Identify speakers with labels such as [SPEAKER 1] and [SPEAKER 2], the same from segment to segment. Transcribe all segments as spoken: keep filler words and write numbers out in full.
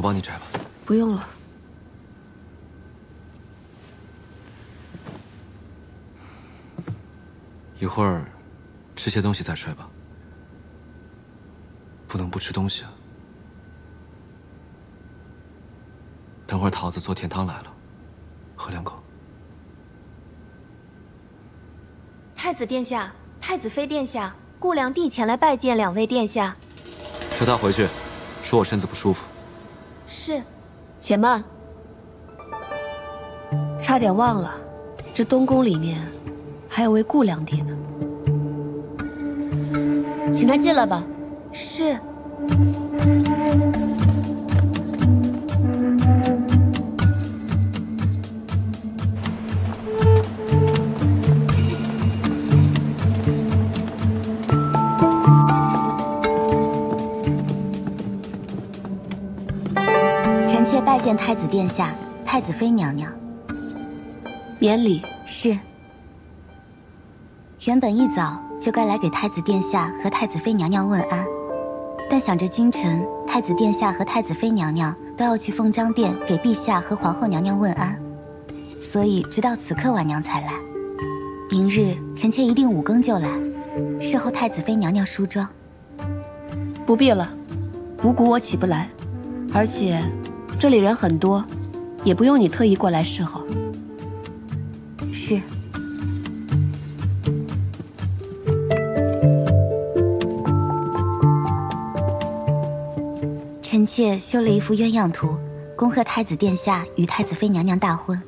[SPEAKER 1] 帮你摘吧。
[SPEAKER 2] 不用了。
[SPEAKER 1] 一会儿吃些东西再睡吧。不能不吃东西啊。等会儿桃子做甜汤来了，喝两口。
[SPEAKER 3] 太子殿下，太子妃殿下，顾良娣前来拜见两位殿下。
[SPEAKER 1] 叫他回去，说我身子不舒服。
[SPEAKER 3] 是。
[SPEAKER 2] 且慢，差点忘了，这东宫里面还有位顾良娣呢。请他进来吧。
[SPEAKER 3] 是。
[SPEAKER 4] 臣妾拜见太子殿下、太子妃娘娘。
[SPEAKER 2] 免礼。
[SPEAKER 4] 是。原本一早就该来给太子殿下和太子妃娘娘问安，但想着今晨太子殿下和太子妃娘娘都要去凤章殿给陛下和皇后娘娘问安，所以直到此刻晚娘才来。明日臣妾一定五更就来，侍候太子妃娘娘梳妆。
[SPEAKER 2] 不必了，五谷我起不来，而且这里人很多，也不用你特意过来侍候。
[SPEAKER 4] 是。臣妾修了一幅鸳鸯图，恭贺太子殿下与太子妃娘娘大婚。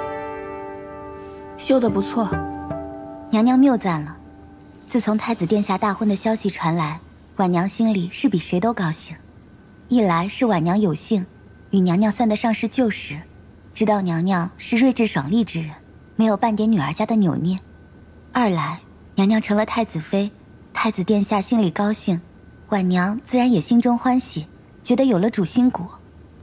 [SPEAKER 2] 修得不错，
[SPEAKER 4] 娘娘谬赞了。自从太子殿下大婚的消息传来，婉娘心里是比谁都高兴。一来是婉娘有幸与娘娘算得上是旧识，知道娘娘是睿智爽利之人，没有半点女儿家的扭捏；二来娘娘成了太子妃，太子殿下心里高兴，婉娘自然也心中欢喜，觉得有了主心骨。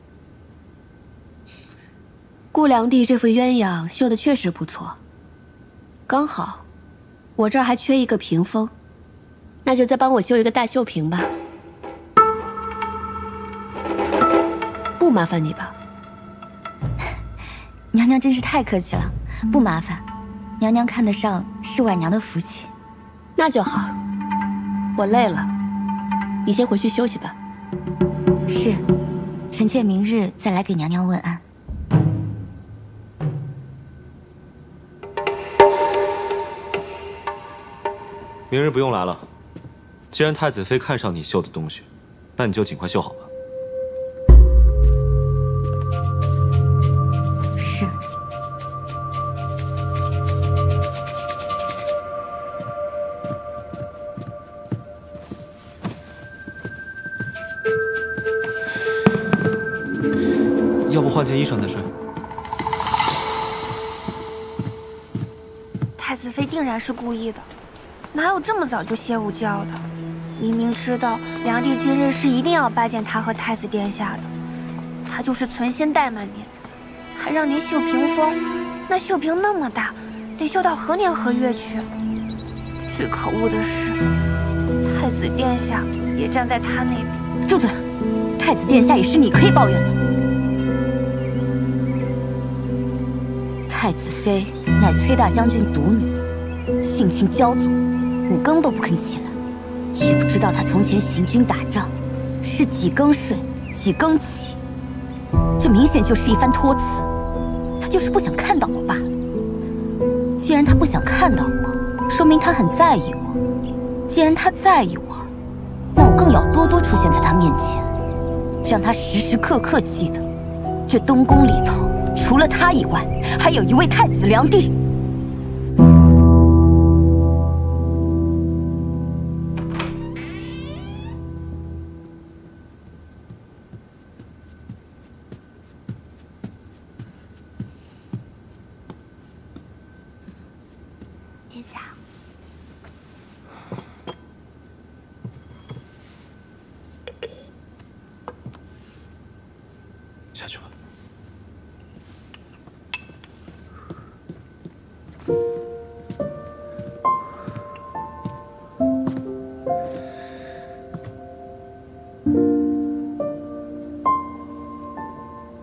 [SPEAKER 2] 顾良娣这副鸳鸯绣的确实不错，刚好我这儿还缺一个屏风，那就再帮我绣一个大绣屏吧。不麻烦你吧？
[SPEAKER 4] 娘娘真是太客气了，不麻烦。娘娘看得上是婉娘的福气。
[SPEAKER 2] 那就好，我累了，你先回去休息吧。
[SPEAKER 4] 是，臣妾明日再来给娘娘问安。
[SPEAKER 1] 明日不用来了。既然太子妃看上你绣的东西，那你就尽快绣好吧。
[SPEAKER 4] 是。
[SPEAKER 1] 要不换件衣裳再睡？
[SPEAKER 5] 太子妃定然是故意的。哪有这么早就歇午觉的？明明知道良娣今日是一定要拜见他和太子殿下的，他就是存心怠慢您，还让您绣屏风。那绣屏那么大，得绣到何年何月去？最可恶的是，太子殿下也站在他那边。
[SPEAKER 4] 住嘴！太子殿下也是你可以抱怨的。太子妃乃崔大将军独女，性情骄纵，五更都不肯起来，也不知道她从前行军打仗是几更睡几更起，这明显就是一番托辞。她就是不想看到我罢了。既然她不想看到我，说明她很在意我。既然她在意我，那我更要多多出现在她面前，让她时时刻刻记得，这东宫里头除了她以外，还有一位太子良娣。
[SPEAKER 5] 殿下，
[SPEAKER 1] 下去吧。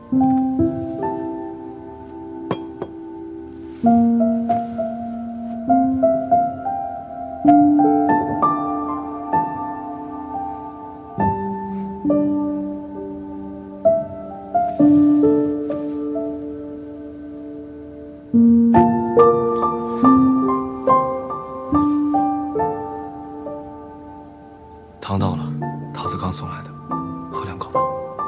[SPEAKER 1] 汤到了，桃子刚送来的，喝两口吧。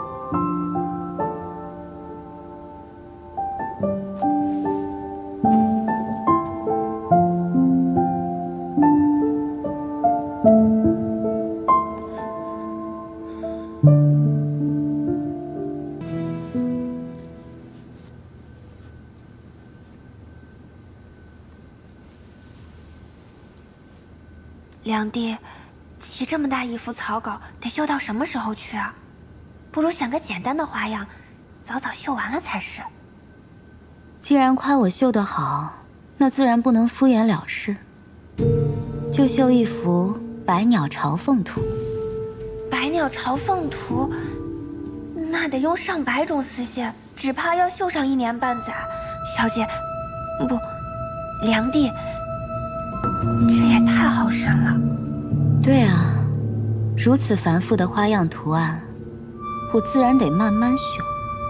[SPEAKER 5] 梁帝，起这么大一幅草稿，得绣到什么时候去啊？不如选个简单的花样，早早绣完了才是。
[SPEAKER 4] 既然夸我绣得好，那自然不能敷衍了事，就绣一幅百鸟朝凤图。
[SPEAKER 5] 百鸟朝凤图，那得用上百种丝线，只怕要绣上一年半载。小姐，不，梁帝，这也太耗神了。
[SPEAKER 4] 对啊，如此繁复的花样图案，我自然得慢慢绣。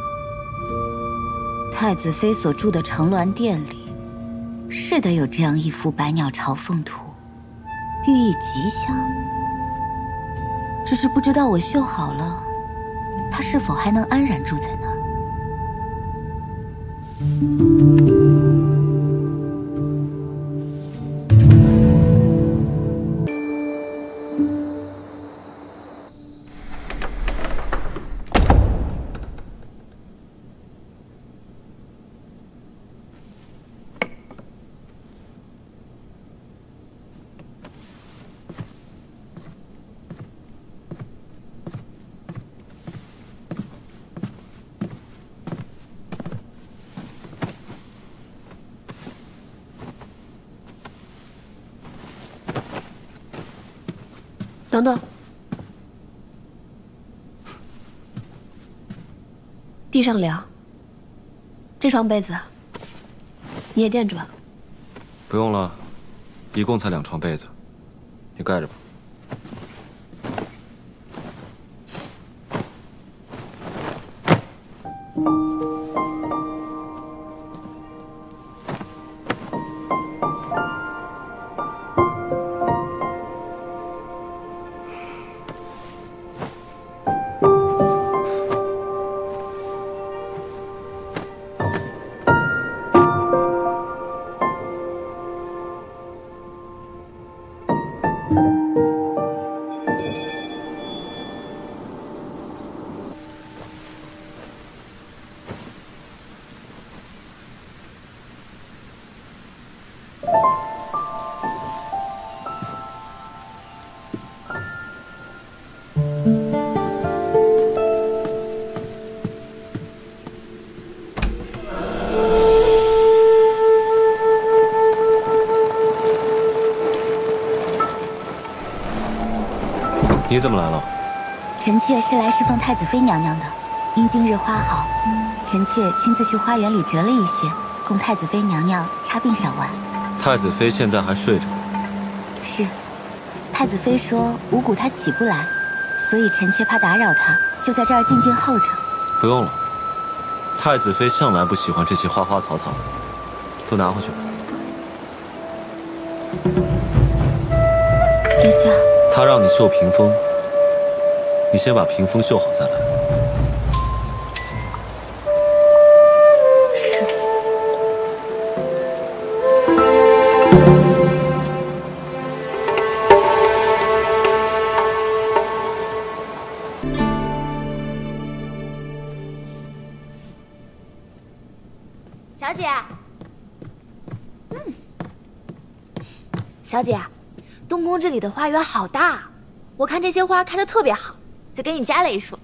[SPEAKER 4] 太子妃所住的承鸾殿里，是得有这样一幅百鸟朝凤图，寓意吉祥。只是不知道我绣好了，她是否还能安然住在那儿？
[SPEAKER 2] 等等，地上凉，这床被子你也垫着吧。
[SPEAKER 1] 不用了，一共才两床被子，你盖着吧。你怎么来了？
[SPEAKER 4] 臣妾是来侍奉太子妃娘娘的。因今日花好，臣妾亲自去花园里折了一些，供太子妃娘娘插鬓赏玩。
[SPEAKER 1] 太子妃现在还睡着。
[SPEAKER 4] 是，太子妃说五谷她起不来，所以臣妾怕打扰她，就在这儿静静候着。
[SPEAKER 1] 不用了，太子妃向来不喜欢这些花花草草的，都拿回去吧。
[SPEAKER 4] 殿下。
[SPEAKER 1] 他让你绣屏风，你先把屏风绣好再来。
[SPEAKER 4] 是。
[SPEAKER 3] 小姐，嗯，小姐。东宫这里的花园好大，我看这些花开得特别好，就给你摘了一束。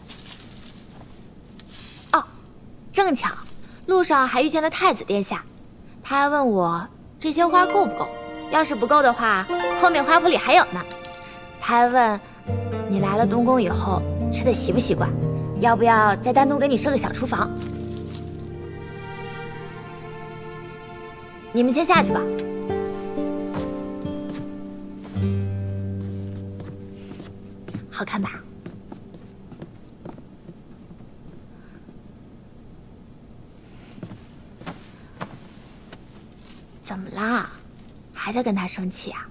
[SPEAKER 3] 哦，正巧路上还遇见了太子殿下，他还问我这些花够不够，要是不够的话，后面花圃里还有呢。他还问你来了东宫以后吃的习不习惯， 要不要再单独给你设个小厨房？你们先下去吧。好看吧？怎么啦？还在跟他生气啊？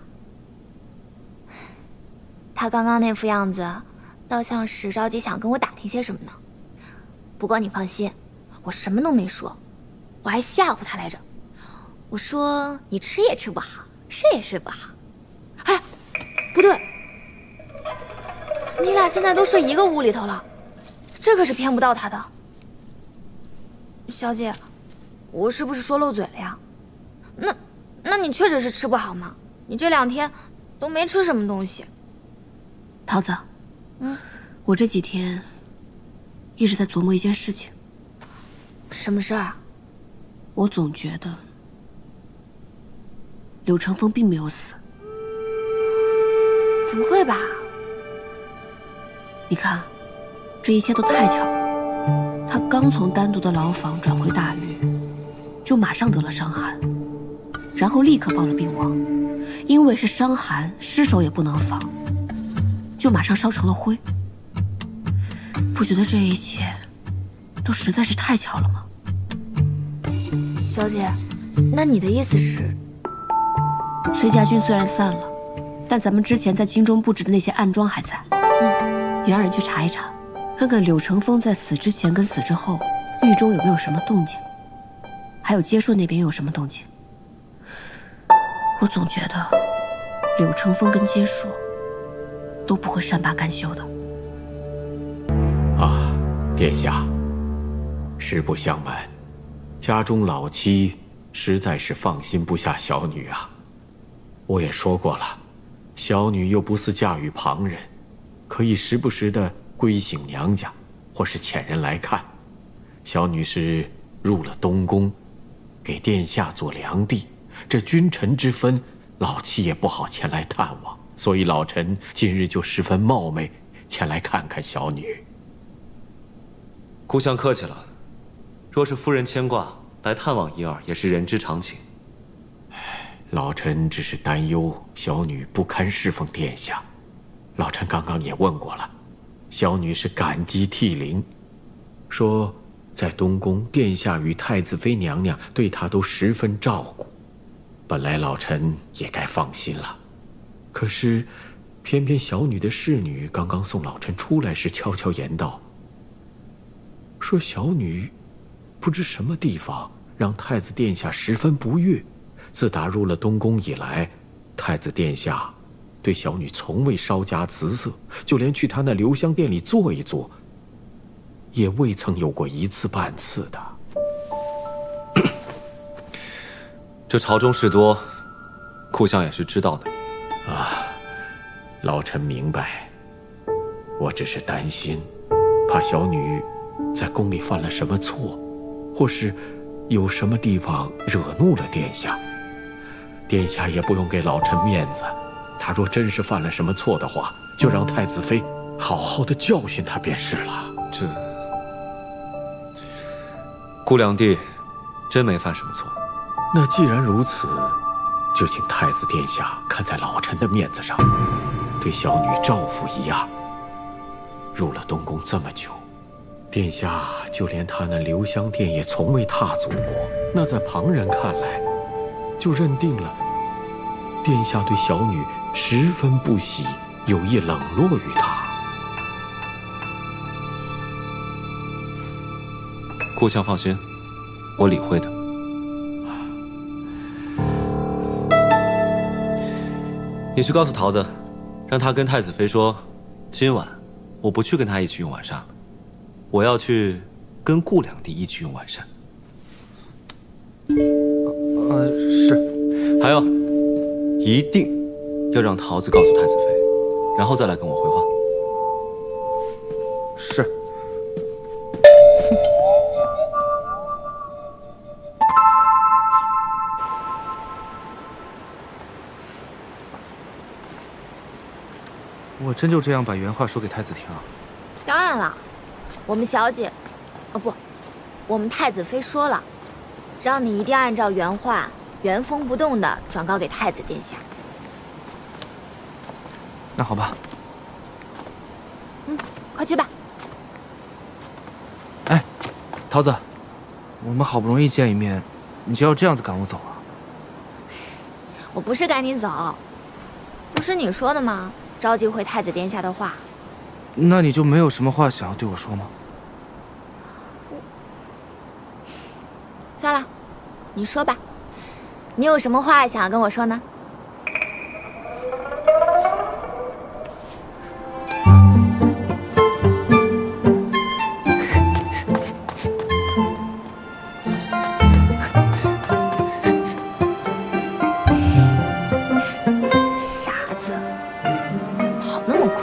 [SPEAKER 3] 他刚刚那副样子，倒像是着急想跟我打听些什么呢。不过你放心，我什么都没说，我还吓唬他来着。我说你吃也吃不好，睡也睡不好。哎，不对，你俩现在都睡一个屋里头了，这可是骗不到他的。小姐，我是不是说漏嘴了呀？那，那你确实是吃不好吗？你这两天都没吃什么东西。
[SPEAKER 2] 桃子，
[SPEAKER 3] 嗯，
[SPEAKER 2] 我这几天一直在琢磨一件事情。
[SPEAKER 3] 什么事儿啊？
[SPEAKER 2] 我总觉得柳成风并没有死。
[SPEAKER 3] 不会吧？
[SPEAKER 2] 你看，这一切都太巧了。他刚从单独的牢房转回大狱，就马上得了伤寒，然后立刻报了病亡。因为是伤寒，尸首也不能放，就马上烧成了灰。不觉得这一切都实在是太巧了吗？
[SPEAKER 3] 小姐，那你的意思是，
[SPEAKER 2] 崔家军虽然散了，但咱们之前在京中布置的那些暗桩还在。嗯，你让人去查一查，看看柳成风在死之前跟死之后，狱中有没有什么动静，还有接顺那边有什么动静。我总觉得柳成风跟接顺都不会善罢甘休的。
[SPEAKER 6] 啊，殿下，实不相瞒，家中老妻实在是放心不下小女啊。我也说过了，小女又不似嫁与旁人，可以时不时的归省娘家，或是遣人来看。小女是入了东宫，给殿下做良婢，这君臣之分，老妻也不好前来探望，所以老臣今日就十分冒昧前来看看小女。
[SPEAKER 1] 顾相客气了，若是夫人牵挂，来探望一二也是人之常情。
[SPEAKER 6] 老臣只是担忧小女不堪侍奉殿下。老臣刚刚也问过了，小女是感激涕零，说在东宫殿下与太子妃娘娘对她都十分照顾，本来老臣也该放心了。可是偏偏小女的侍女刚刚送老臣出来时悄悄言道，说小女不知什么地方让太子殿下十分不悦，自打入了东宫以来，太子殿下对小女从未稍加辞色，就连去他那留香殿里坐一坐，也未曾有过一次半次的。
[SPEAKER 1] 这朝中事多，顾相也是知道的。
[SPEAKER 6] 啊，老臣明白，我只是担心，怕小女在宫里犯了什么错，或是有什么地方惹怒了殿下。殿下也不用给老臣面子，他若真是犯了什么错的话，就让太子妃好好的教训他便是了。
[SPEAKER 1] 这顾两弟真没犯什么错。
[SPEAKER 6] 那既然如此，就请太子殿下看在老臣的面子上，对小女照拂一样。入了东宫这么久，殿下就连他那留香殿也从未踏足过，那在旁人看来，就认定了殿下对小女十分不喜，有意冷落于她。
[SPEAKER 1] 顾相放心，我理会的。你去告诉桃子，让她跟太子妃说，今晚我不去跟她一起用晚膳了，我要去跟顾两弟一起用晚膳。
[SPEAKER 7] 呃，是。
[SPEAKER 1] 还有，一定要让桃子告诉太子妃，然后再来跟我回话。
[SPEAKER 7] 是。我真就这样把原话说给太子听啊？
[SPEAKER 3] 当然了， 我们小姐，哦不，我们太子妃说了，让你一定按照原话原封不动的转告给太子殿下。
[SPEAKER 7] 那好吧。
[SPEAKER 3] 嗯，快去吧。
[SPEAKER 7] 哎，桃子，我们好不容易见一面，你就要这样子赶我走啊？
[SPEAKER 3] 我不是赶你走，不是你说的吗？着急回太子殿下的话。
[SPEAKER 7] 那你就没有什么话想要对我说吗？
[SPEAKER 3] 算了，你说吧，你有什么话想要跟我说呢？傻子，跑那么快。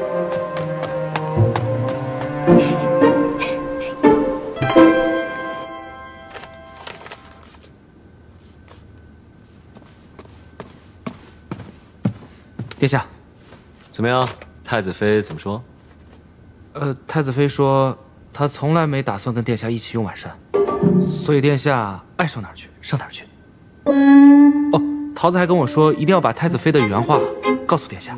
[SPEAKER 7] 殿下，
[SPEAKER 1] 怎么样？太子妃怎么说？
[SPEAKER 7] 呃，太子妃说她从来没打算跟殿下一起用晚膳，所以殿下爱上哪儿去上哪儿去。哦，桃子还跟我说一定要把太子妃的原话告诉殿下。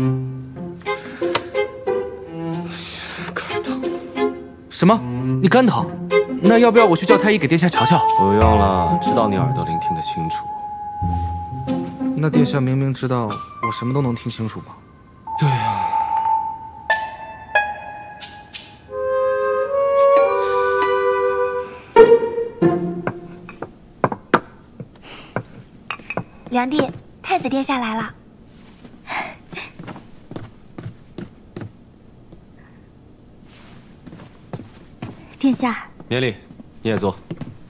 [SPEAKER 7] 肝疼？什么？你肝疼？那要不要我去叫太医给殿下瞧瞧？
[SPEAKER 1] 不用了，知道你耳朵灵听得清楚。
[SPEAKER 7] 那殿下明明知道我什么都能听清楚吗？
[SPEAKER 1] 对呀。
[SPEAKER 5] 梁帝，太子殿下来了。
[SPEAKER 4] 殿下，
[SPEAKER 1] 免礼，你也坐。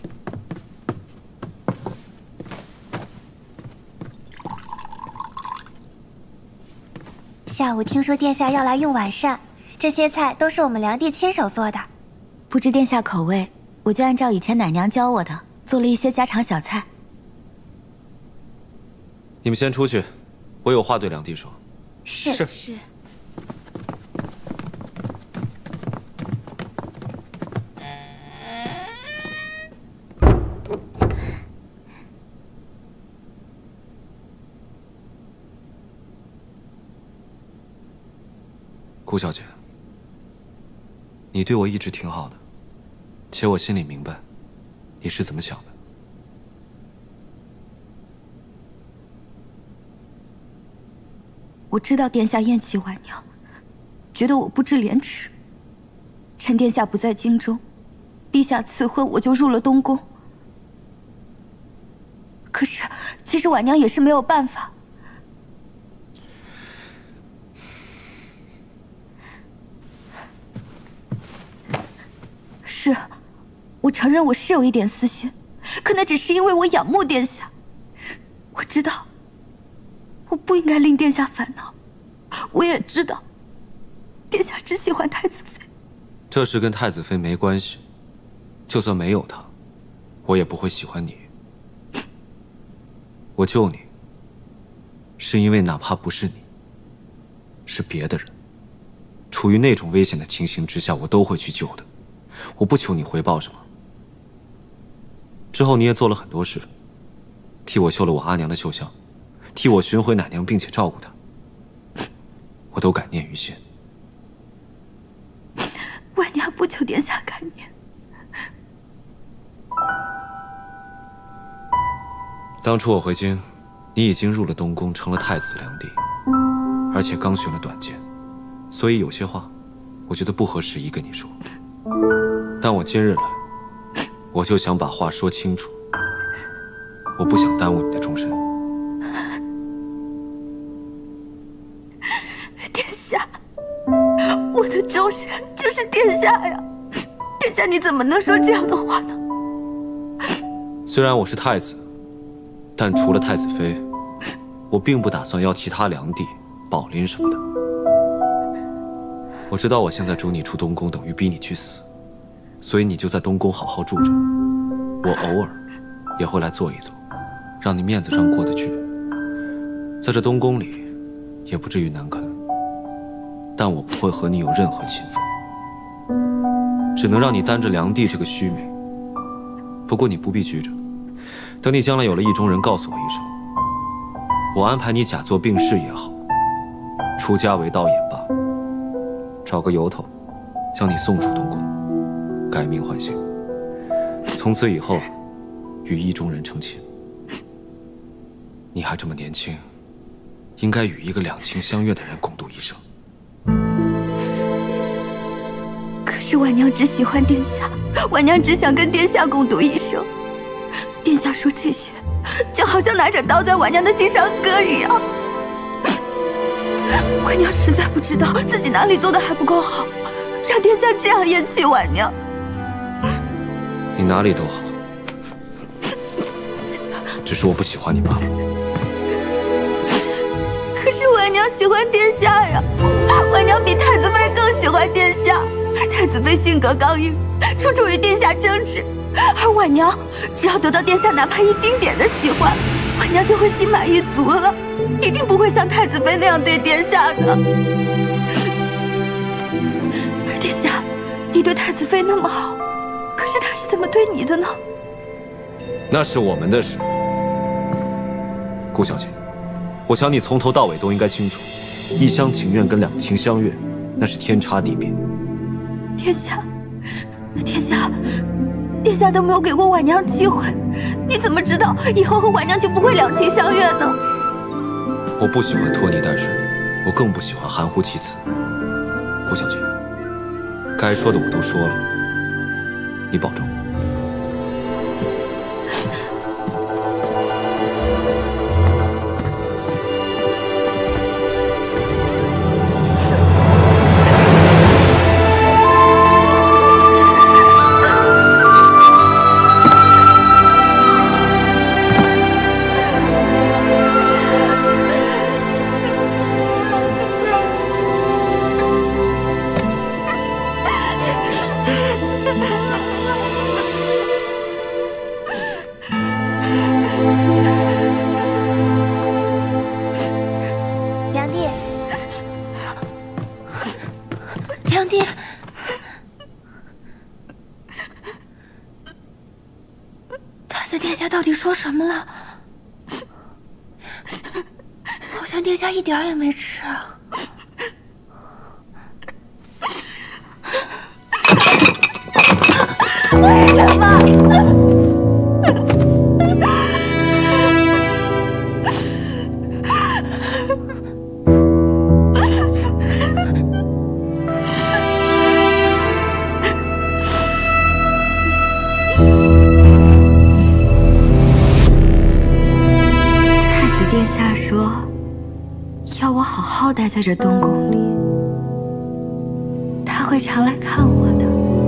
[SPEAKER 5] 下午听说殿下要来用晚膳，这些菜都是我们梁帝亲手做的。
[SPEAKER 4] 不知殿下口味，我就按照以前奶娘教我的，做了一些家常小菜。
[SPEAKER 1] 你们先出去，我有话对梁帝说。
[SPEAKER 5] 是
[SPEAKER 7] 是
[SPEAKER 3] 是。
[SPEAKER 1] 顾小姐，你对我一直挺好的，且我心里明白你是怎么想的。
[SPEAKER 4] 我知道殿下厌弃婉娘，觉得我不知廉耻。趁殿下不在京中，陛下赐婚，我就入了东宫。可是，其实婉娘也是没有办法。是，我承认我是有一点私心，可那只是因为我仰慕殿下。我知道，我不应该令殿下烦恼。我也知道，殿下只喜欢太子妃。
[SPEAKER 1] 这事跟太子妃没关系，就算没有她，我也不会喜欢你。我救你，是因为哪怕不是你，是别的人，处于那种危险的情形之下，我都会去救的。我不求你回报什么。之后你也做了很多事，替我绣了我阿娘的绣像，替我寻回奶娘，并且照顾她，我都感念于心。
[SPEAKER 4] 婉娘不求殿下感念。
[SPEAKER 1] 当初我回京，你已经入了东宫，成了太子良娣，而且刚学了短剑，所以有些话，我觉得不合时宜跟你说。但我今日来，我就想把话说清楚。我不想耽误你的终身。
[SPEAKER 4] 殿下，我的终身就是殿下呀！殿下，你怎么能说这样的话呢？
[SPEAKER 1] 虽然我是太子，但除了太子妃，我并不打算要其他良娣、宝林什么的。我知道我现在逐你出东宫等于逼你去死，所以你就在东宫好好住着。我偶尔也会来坐一坐，让你面子上过得去。在这东宫里，也不至于难堪，但我不会和你有任何侵犯。 只能让你担着梁帝这个虚名。不过你不必拘着，等你将来有了意中人，告诉我一声，我安排你假作病逝也好，出家为道也罢，找个由头，将你送出东宫，改名换姓，从此以后与意中人成亲。你还这么年轻，应该与一个两情相悦的人共度一生。
[SPEAKER 4] 可是婉娘只喜欢殿下，婉娘只想跟殿下共度一生。殿下说这些，就好像拿着刀在婉娘的心上割一样。婉娘实在不知道自己哪里做的还不够好，让殿下这样厌弃婉娘。
[SPEAKER 1] 你哪里都好，只是我不喜欢你罢了。
[SPEAKER 4] 可是婉娘喜欢殿下呀，婉娘比太子妃更喜欢殿下。太子妃性格刚硬，处处与殿下争执，而婉娘只要得到殿下哪怕一丁点的喜欢，婉娘就会心满意足了，一定不会像太子妃那样对殿下的。殿下，你对太子妃那么好，可是她是怎么对你的呢？
[SPEAKER 1] 那是我们的事。顾小姐，我想你从头到尾都应该清楚，一厢情愿跟两情相悦，那是天差地别。
[SPEAKER 4] 殿下，殿下，殿下都没有给过婉娘机会，你怎么知道以后和婉娘就不会两情相悦呢？
[SPEAKER 1] 我不喜欢拖泥带水，我更不喜欢含糊其辞。顾小姐，该说的我都说了，你保重。
[SPEAKER 5] 说什么了？好像殿下一点也没吃啊。为什么？
[SPEAKER 4] 殿下说，要我好好待在这东宫里，他会常来看我的。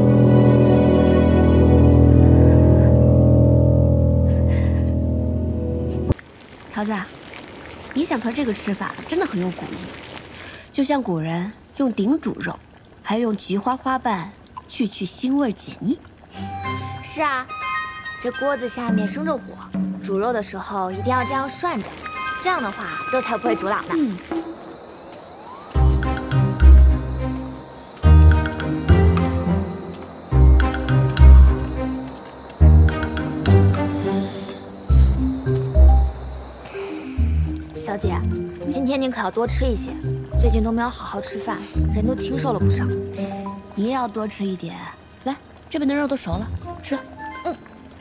[SPEAKER 2] 桃子，你想出来这个吃法真的很有古意，就像古人用鼎煮肉，还用菊花花瓣去去腥味解腻。
[SPEAKER 3] 是啊，这锅子下面生着火，煮肉的时候一定要这样涮着。这样的话，肉才不会煮老呢。嗯。小姐，今天您可要多吃一些，最近都没有好好吃饭，人都清瘦了不少。
[SPEAKER 2] 你也要多吃一点。来，这边的肉都熟了，吃。嗯。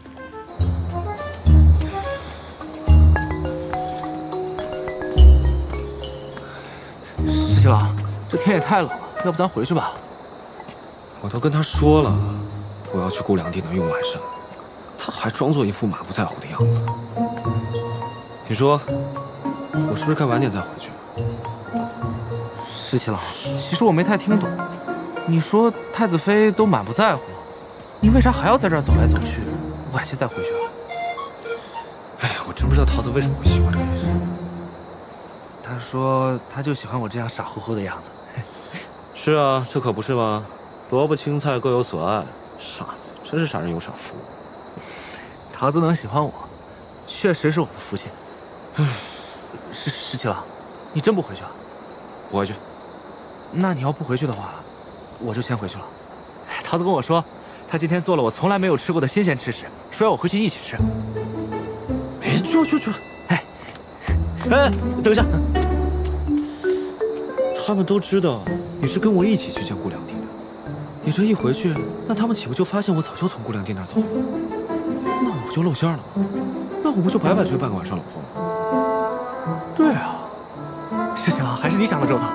[SPEAKER 7] 七郎，这天也太冷了，要不咱回去吧？
[SPEAKER 1] 我都跟他说了，我要去顾良娣那用晚膳，他还装作一副满不在乎的样子。你说，我是不是该晚点再回去？
[SPEAKER 7] 十七郎，其实我没太听懂，你说太子妃都满不在乎了，你为啥还要在这儿走来走去？晚些再回去啊？
[SPEAKER 1] 哎呀，我真不知道桃子为什么会喜欢你。
[SPEAKER 7] 他说他就喜欢我这样傻乎乎的样子。
[SPEAKER 1] 是啊，这可不是吗？萝卜青菜各有所爱，傻子，真是傻人有傻福。
[SPEAKER 7] 桃子能喜欢我，确实是我的福气。唉，十十七郎，你真不回去啊？
[SPEAKER 1] 不回去。
[SPEAKER 7] 那你要不回去的话，我就先回去了。 桃子跟我说，他今天做了我从来没有吃过的新鲜吃食，说要我回去一起吃。
[SPEAKER 1] 哎，去去去！
[SPEAKER 7] 哎，
[SPEAKER 1] 哎，等一下，他们都知道你是跟我一起去见顾良娣的，你这一回去，那他们岂不就发现我早就从顾良娣那儿走了？那我不就露馅了吗？那我不就白白吹半个晚上冷风了？对啊，
[SPEAKER 7] 事情啊，还是你想的周到。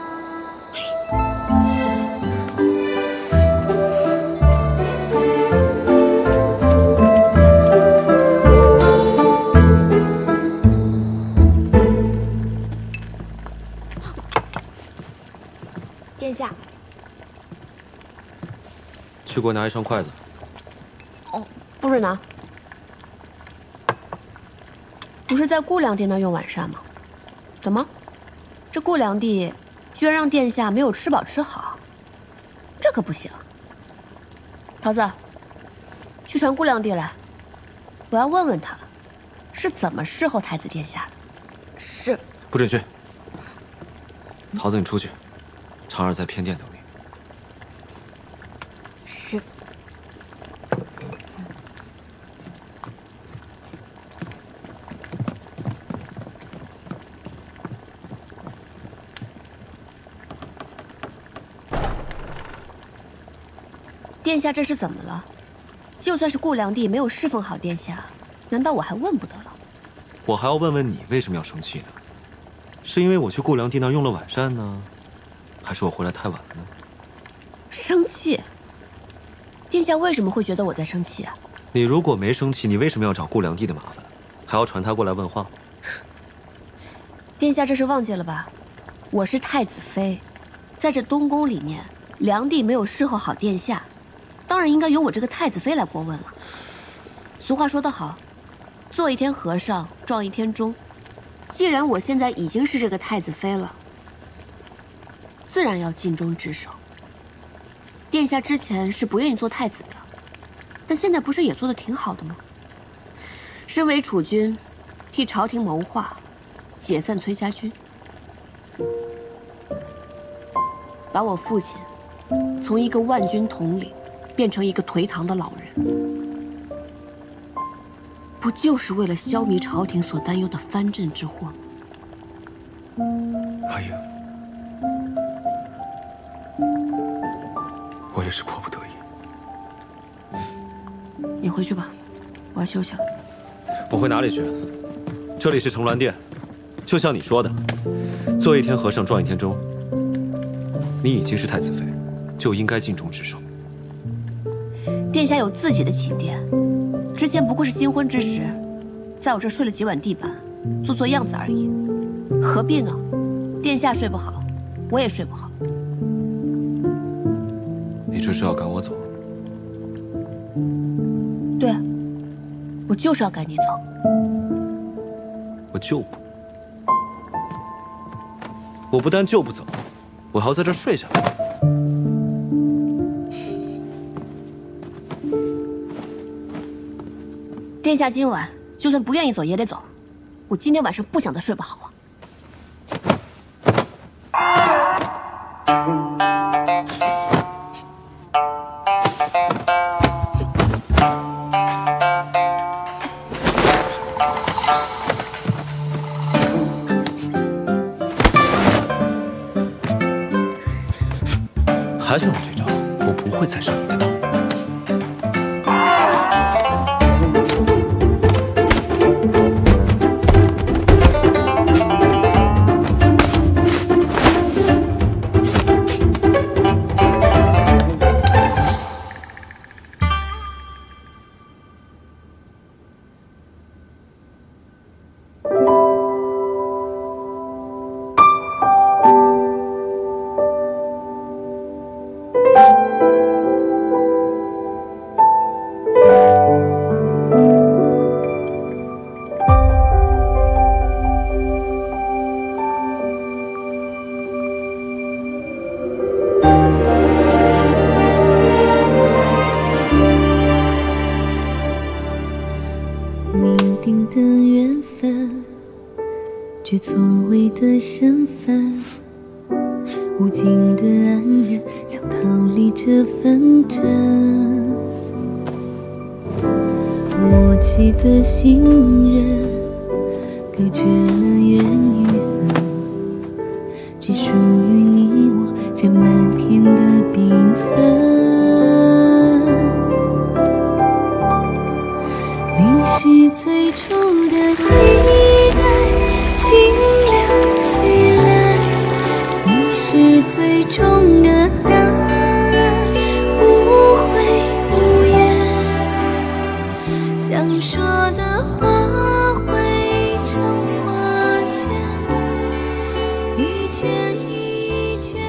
[SPEAKER 3] 殿下，
[SPEAKER 1] 去给我拿一双筷子。
[SPEAKER 2] 哦，不准拿。不是在顾良娣那用晚膳吗？怎么，这顾良娣居然让殿下没有吃饱吃好？这可不行。桃子，去传顾良娣来，我要问问她，是怎么侍候太子殿下的。
[SPEAKER 3] 是。
[SPEAKER 1] 不准去。桃子，你出去，常儿在偏殿等你。
[SPEAKER 3] 是。
[SPEAKER 2] 殿下这是怎么了？就算是顾良娣没有侍奉好殿下，难道我还问不得了？
[SPEAKER 1] 我还要问问你为什么要生气呢？是因为我去顾良娣那儿用了晚膳呢，还是我回来太晚了呢？
[SPEAKER 2] 生气？殿下为什么会觉得我在生气啊？
[SPEAKER 1] 你如果没生气，你为什么要找顾良娣的麻烦，还要传她过来问话？
[SPEAKER 2] 殿下这是忘记了吧？我是太子妃，在这东宫里面，良娣没有侍候好殿下，当然应该由我这个太子妃来过问了。俗话说得好，做一天和尚撞一天钟。既然我现在已经是这个太子妃了，自然要尽忠职守。殿下之前是不愿意做太子的，但现在不是也做得挺好的吗？身为储君，替朝廷谋划，解散崔家军，把我父亲从一个万军统领变成一个颓唐的老人，不就是为了消弭朝廷所担忧的藩镇之祸吗？
[SPEAKER 1] 阿英，我也是迫不得已。
[SPEAKER 2] 你回去吧，我要休息了。
[SPEAKER 1] 我回哪里去？这里是承鸾殿，就像你说的，做一天和尚撞一天钟。你已经是太子妃，就应该尽忠职守。
[SPEAKER 2] 殿下有自己的寝殿，之前不过是新婚之时，在我这睡了几晚地板，做做样子而已，何必呢？殿下睡不好，我也睡不好。
[SPEAKER 1] 你这是要赶我走？
[SPEAKER 2] 对啊，我就是要赶你走。
[SPEAKER 1] 我就不，我不但就不走，我还要在这儿睡下来。
[SPEAKER 2] 殿下今晚就算不愿意走也得走，我今天晚上不想再睡不好了。
[SPEAKER 1] 还想用这招？我不会再上你的当。
[SPEAKER 8] 却错位的身份， 无尽的安然，想逃离这纷争。默契的信任，隔绝了缘与恨，只属于你我这漫天的缤纷。你是最初的期待，心亮起来。你是最终的答案，无悔无怨。想说的话汇成画卷，一卷一卷。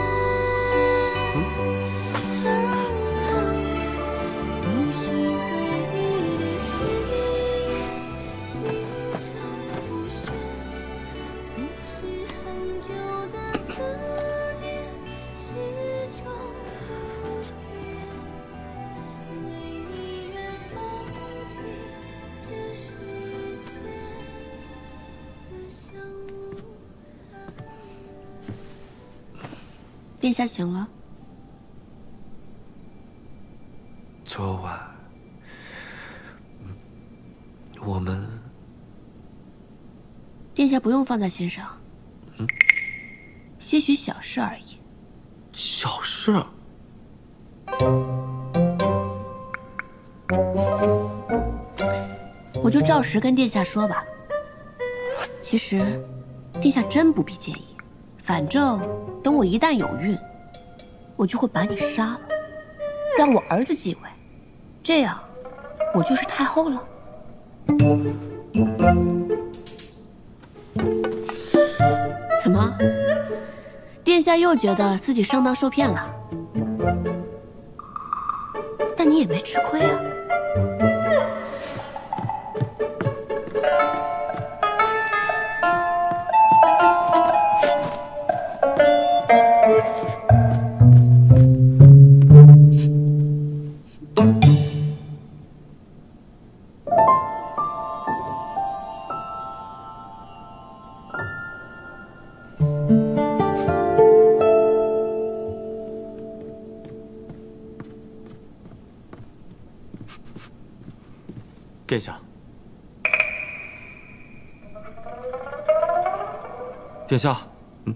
[SPEAKER 8] 你是回忆的誓言，心潮不旋。你是很久的思念，始终不变。为你愿放弃这世界，此生无憾。
[SPEAKER 2] 殿下醒了。
[SPEAKER 1] 昨晚，我们……
[SPEAKER 2] 殿下不用放在心上，嗯，些许小事而已。
[SPEAKER 1] 小事？
[SPEAKER 2] 我就照实跟殿下说吧。其实，殿下真不必介意，反正等我一旦有孕，我就会把你杀了，让我儿子继位，这样我就是太后了。怎么，殿下又觉得自己上当受骗了？但你也没吃亏啊。
[SPEAKER 1] 殿下，殿下，嗯，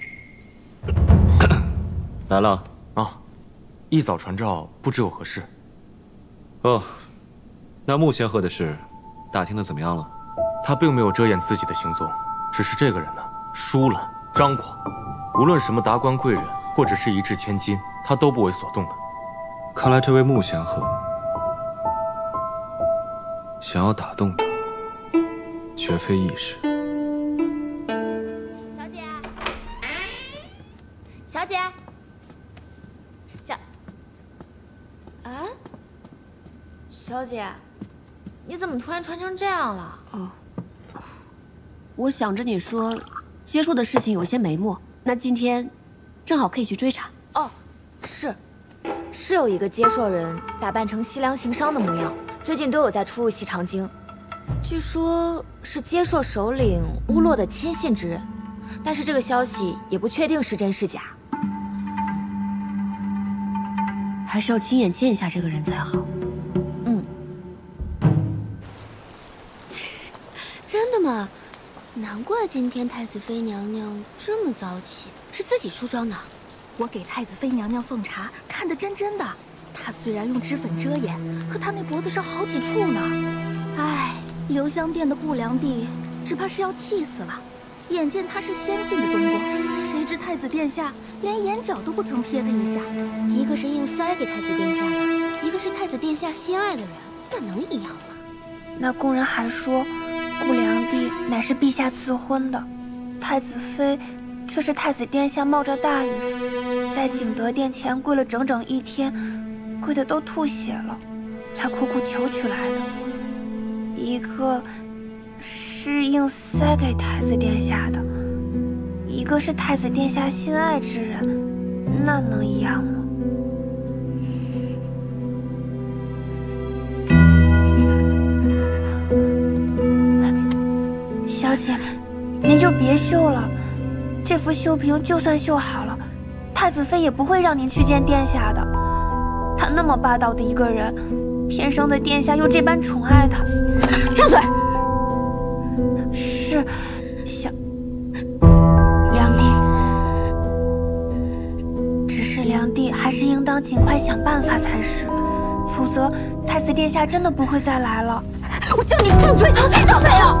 [SPEAKER 1] 来了
[SPEAKER 7] 啊，一早传召，不知有何事？
[SPEAKER 1] 哦，那穆仙鹤的事，打听的怎么样了？
[SPEAKER 7] 他并没有遮掩自己的行踪，只是这个人呢，疏懒张狂，无论什么达官贵人，或者是一掷千金，他都不为所动的。
[SPEAKER 1] 看来这位穆仙鹤想要打动他，绝非易事。
[SPEAKER 3] 小姐，小姐，小……啊，小姐，你怎么突然穿成这样了？
[SPEAKER 2] 哦，我想着你说接触的事情有些眉目，那今天正好可以去追查。
[SPEAKER 3] 哦，是，是有一个接受人打扮成西凉行商的模样。最近都有在出入西长京，据说是接受首领乌洛的亲信之人，但是这个消息也不确定是真是假，
[SPEAKER 2] 还是要亲眼见一下这个人才好。
[SPEAKER 3] 嗯，
[SPEAKER 4] 真的吗？难怪今天太子妃娘娘这么早起，是自己梳妆呢。
[SPEAKER 9] 我给太子妃娘娘奉茶，看得真真的。她虽然用脂粉遮掩，可她那脖子上好几处呢。唉，留香殿的顾良娣只怕是要气死了。眼见她是先进的东宫，谁知太子殿下连眼角都不曾瞥他一下。
[SPEAKER 4] 一个是硬塞给太子殿下的，一个是太子殿下心爱的人，那能一样吗？
[SPEAKER 5] 那宫人还说，顾良娣乃是陛下赐婚的，太子妃却是太子殿下冒着大雨，在景德殿前跪了整整一天。跪的都吐血了，才苦苦求取来的。一个是硬塞给太子殿下的，一个是太子殿下心爱之人，那能一样吗？小姐，您就别绣了，这幅绣屏就算绣好了， 太子妃也不会让您去见殿下的。他那么霸道的一个人，天生的殿下又这般宠爱他。
[SPEAKER 2] 住嘴！
[SPEAKER 5] 是，小梁帝，只是梁帝还是应当尽快想办法才是，否则太子殿下真的不会再来了。
[SPEAKER 2] 我叫你住嘴，你听到没有？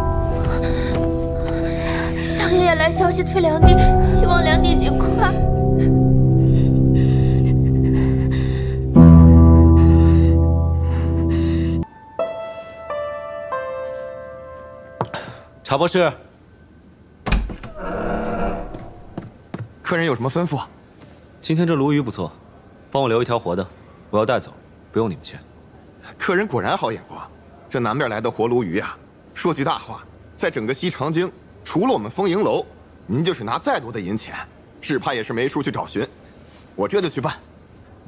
[SPEAKER 5] 相爷爷来消息催梁帝，希望梁帝尽快。
[SPEAKER 1] 查博士，
[SPEAKER 10] 客人有什么吩咐？
[SPEAKER 1] 今天这鲈鱼不错，帮我留一条活的，我要带走，不用你们钱。
[SPEAKER 10] 客人果然好眼光，这南边来的活鲈鱼呀，说句大话，在整个西长京，除了我们丰盈楼，您就是拿再多的银钱，只怕也是没处去找寻。我这就去办。
[SPEAKER 7] 嗯，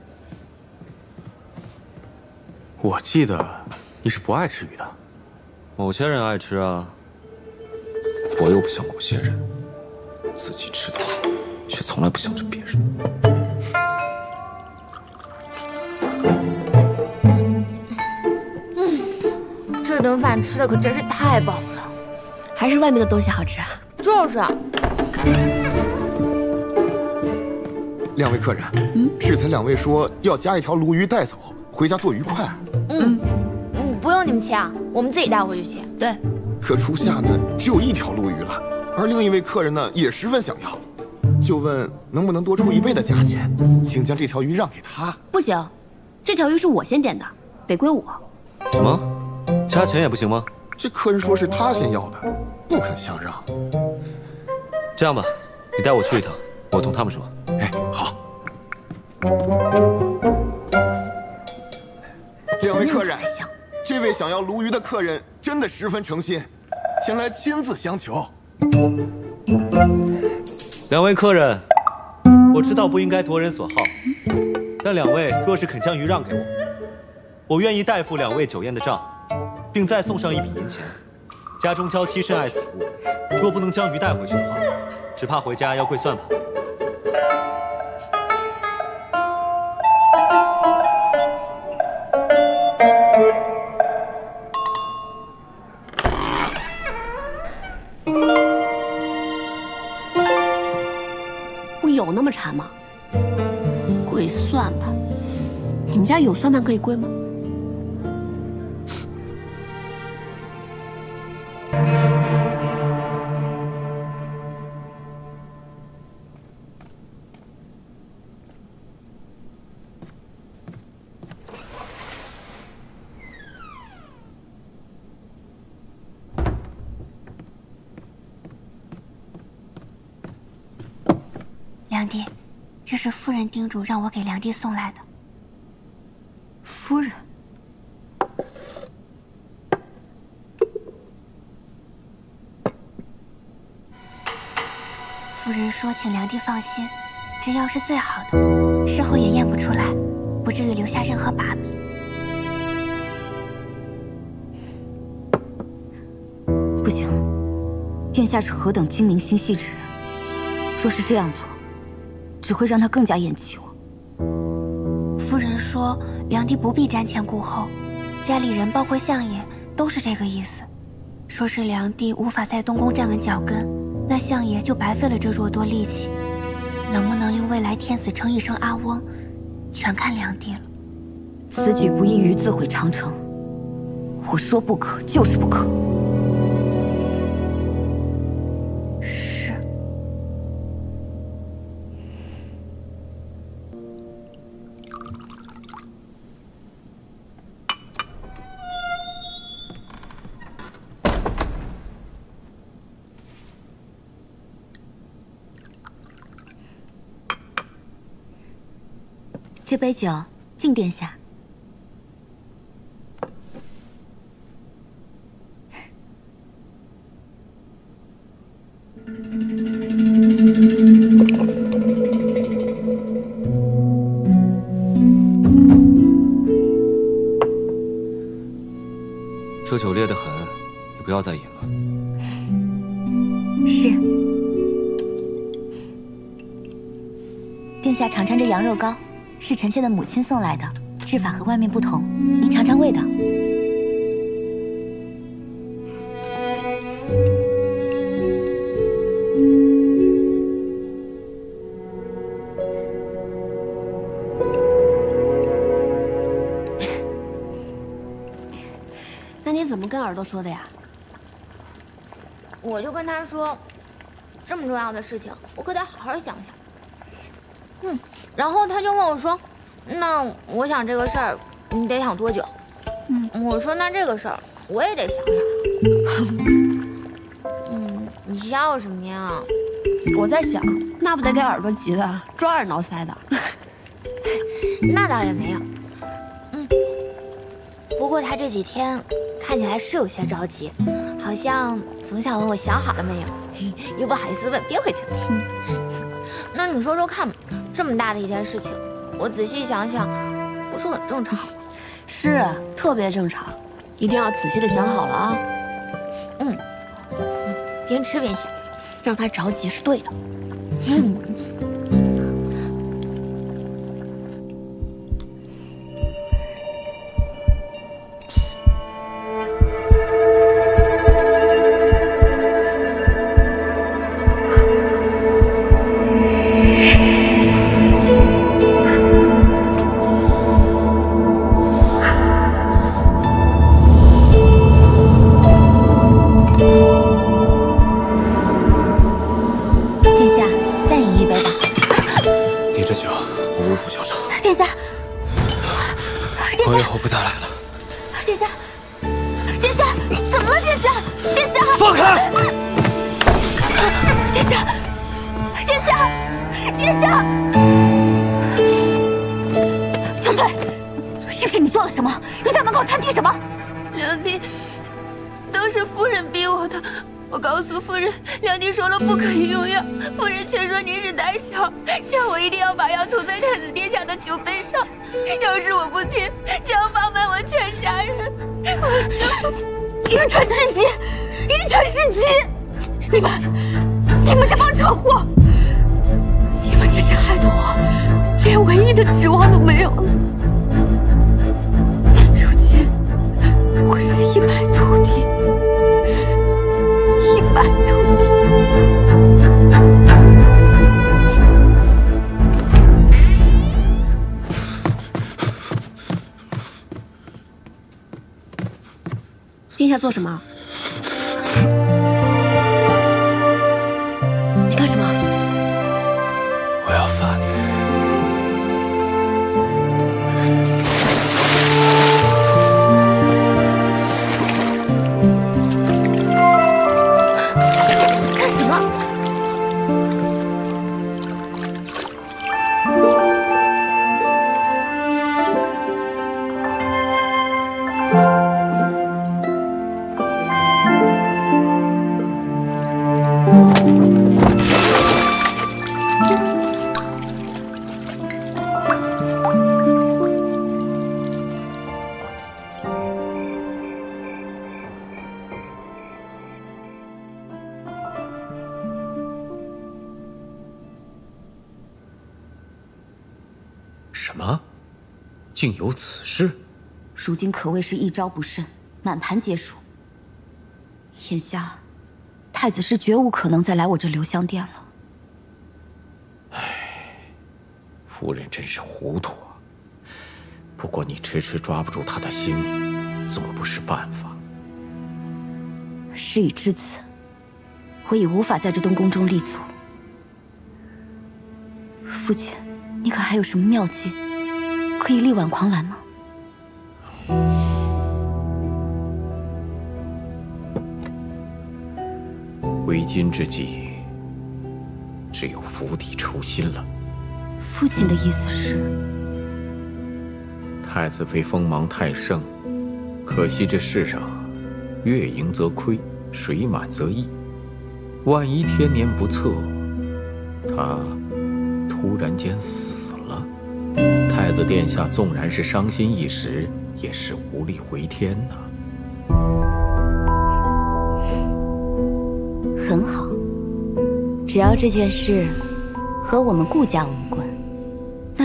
[SPEAKER 7] 我记得你是不爱吃鱼的。
[SPEAKER 1] 某些人爱吃啊，我又不像某些人，自己吃得好，却从来不想着别人。
[SPEAKER 3] 嗯，这顿饭吃的可真是太饱了，
[SPEAKER 2] 还是外面的东西好吃啊。
[SPEAKER 3] 就是啊。
[SPEAKER 10] 两位客人，嗯，适才两位说要加一条鲈鱼带走，回家做鱼块。
[SPEAKER 3] 嗯，嗯，不用你们切啊，我们自己带回去切。
[SPEAKER 2] 对。
[SPEAKER 10] 可初夏呢，只有一条鲈鱼了，而另一位客人呢，也十分想要，就问能不能多出一倍的价钱，请将这条鱼让给他。
[SPEAKER 2] 不行，这条鱼是我先点的，得归我。
[SPEAKER 1] 什么？加钱也不行吗？
[SPEAKER 10] 这客人说是他先要的，不肯相让。
[SPEAKER 1] 这样吧，你带我去一趟，我同他们说。
[SPEAKER 10] 哎，好。两位客人，这位想要鲈鱼的客人真的十分诚心，前来亲自相求。
[SPEAKER 1] 两位客人，我知道不应该夺人所好，但两位若是肯将鱼让给我，我愿意代付两位酒宴的账，并再送上一笔银钱。家中娇妻深爱此物，若不能将鱼带回去的话，只怕回家要跪算盘。
[SPEAKER 2] 我有那么馋吗？跪算盘？你们家有算盘可以跪吗？
[SPEAKER 5] 梁帝，这是夫人叮嘱让我给梁帝送来的。
[SPEAKER 2] 夫人，
[SPEAKER 5] 夫人说，请梁帝放心，这药是最好的，事后也验不出来，不至于留下任何把柄。
[SPEAKER 4] 不行，殿下是何等精明心细之人，若是这样做，只会让他更加厌弃我。
[SPEAKER 5] 夫人说，梁帝不必瞻前顾后，家里人包括相爷都是这个意思。说是梁帝无法在东宫站稳脚跟，那相爷就白费了这若多力气。能不能令未来天子称一声阿翁，全看梁帝了。
[SPEAKER 4] 此举不异于自毁长城，我说不可就是不可。这杯酒敬殿下。
[SPEAKER 1] 这酒烈得很，你不要再饮了。
[SPEAKER 4] 是。 殿下尝尝这羊肉糕，是臣妾的母亲送来的，制法和外面不同，您尝尝味道。
[SPEAKER 2] 那你怎么跟耳朵说的呀？
[SPEAKER 3] 我就跟他说，这么重要的事情，我可得好好想想。嗯，然后他就问我说：“那我想这个事儿，你得想多久？”嗯，我说：“那这个事儿我也得想想。”嗯，你笑什么呀？
[SPEAKER 2] 我在想，那不得给耳朵急的抓耳挠腮的。
[SPEAKER 3] 那倒也没有。嗯，不过他这几天看起来是有些着急，好像总想问我想好了没有，又不好意思问，憋回去了。那你说说看吧，这么大的一件事情，我仔细想想，不是很正常吗？
[SPEAKER 2] 是啊，特别正常，一定要仔细的想好了啊。
[SPEAKER 3] 嗯，边吃边想，
[SPEAKER 2] 让他着急是对的。
[SPEAKER 3] 嗯。
[SPEAKER 2] 殿下做什么？你干什么？
[SPEAKER 1] 我要罚你。
[SPEAKER 3] 干什么？
[SPEAKER 6] 什么？竟有此事？
[SPEAKER 4] 如今可谓是一招不慎，满盘皆输。眼下，太子是绝无可能再来我这留香殿了。
[SPEAKER 6] 唉，夫人真是糊涂啊。不过你迟迟抓不住他的心，总不是办法。
[SPEAKER 4] 事已至此，我已无法在这东宫中立足。父亲，你可还有什么妙计，可以力挽狂澜吗？
[SPEAKER 6] 为今之计，只有釜底抽薪了。
[SPEAKER 4] 父亲的意思是？
[SPEAKER 6] 太子妃锋芒太盛，可惜这世上月盈则亏，水满则溢。万一天年不测，他突然间死了，太子殿下纵然是伤心一时，也是无力回天呐。
[SPEAKER 4] 很好，只要这件事和我们顾家无关，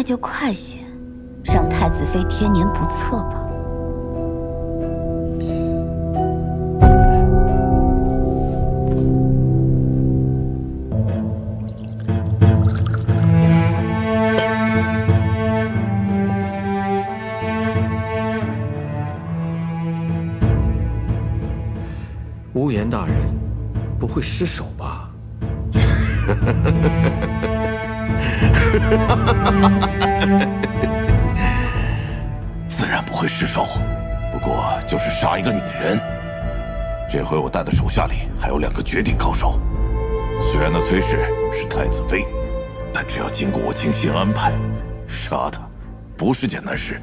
[SPEAKER 4] 那就快些，让太子妃天年不测吧。
[SPEAKER 6] 无言大人，不会失手吧？
[SPEAKER 11] 自然不会失手，不过就是杀一个女人。这回我带的手下里还有两个绝顶高手，虽然那崔氏是太子妃，但只要经过我精心安排，杀她不是件难事。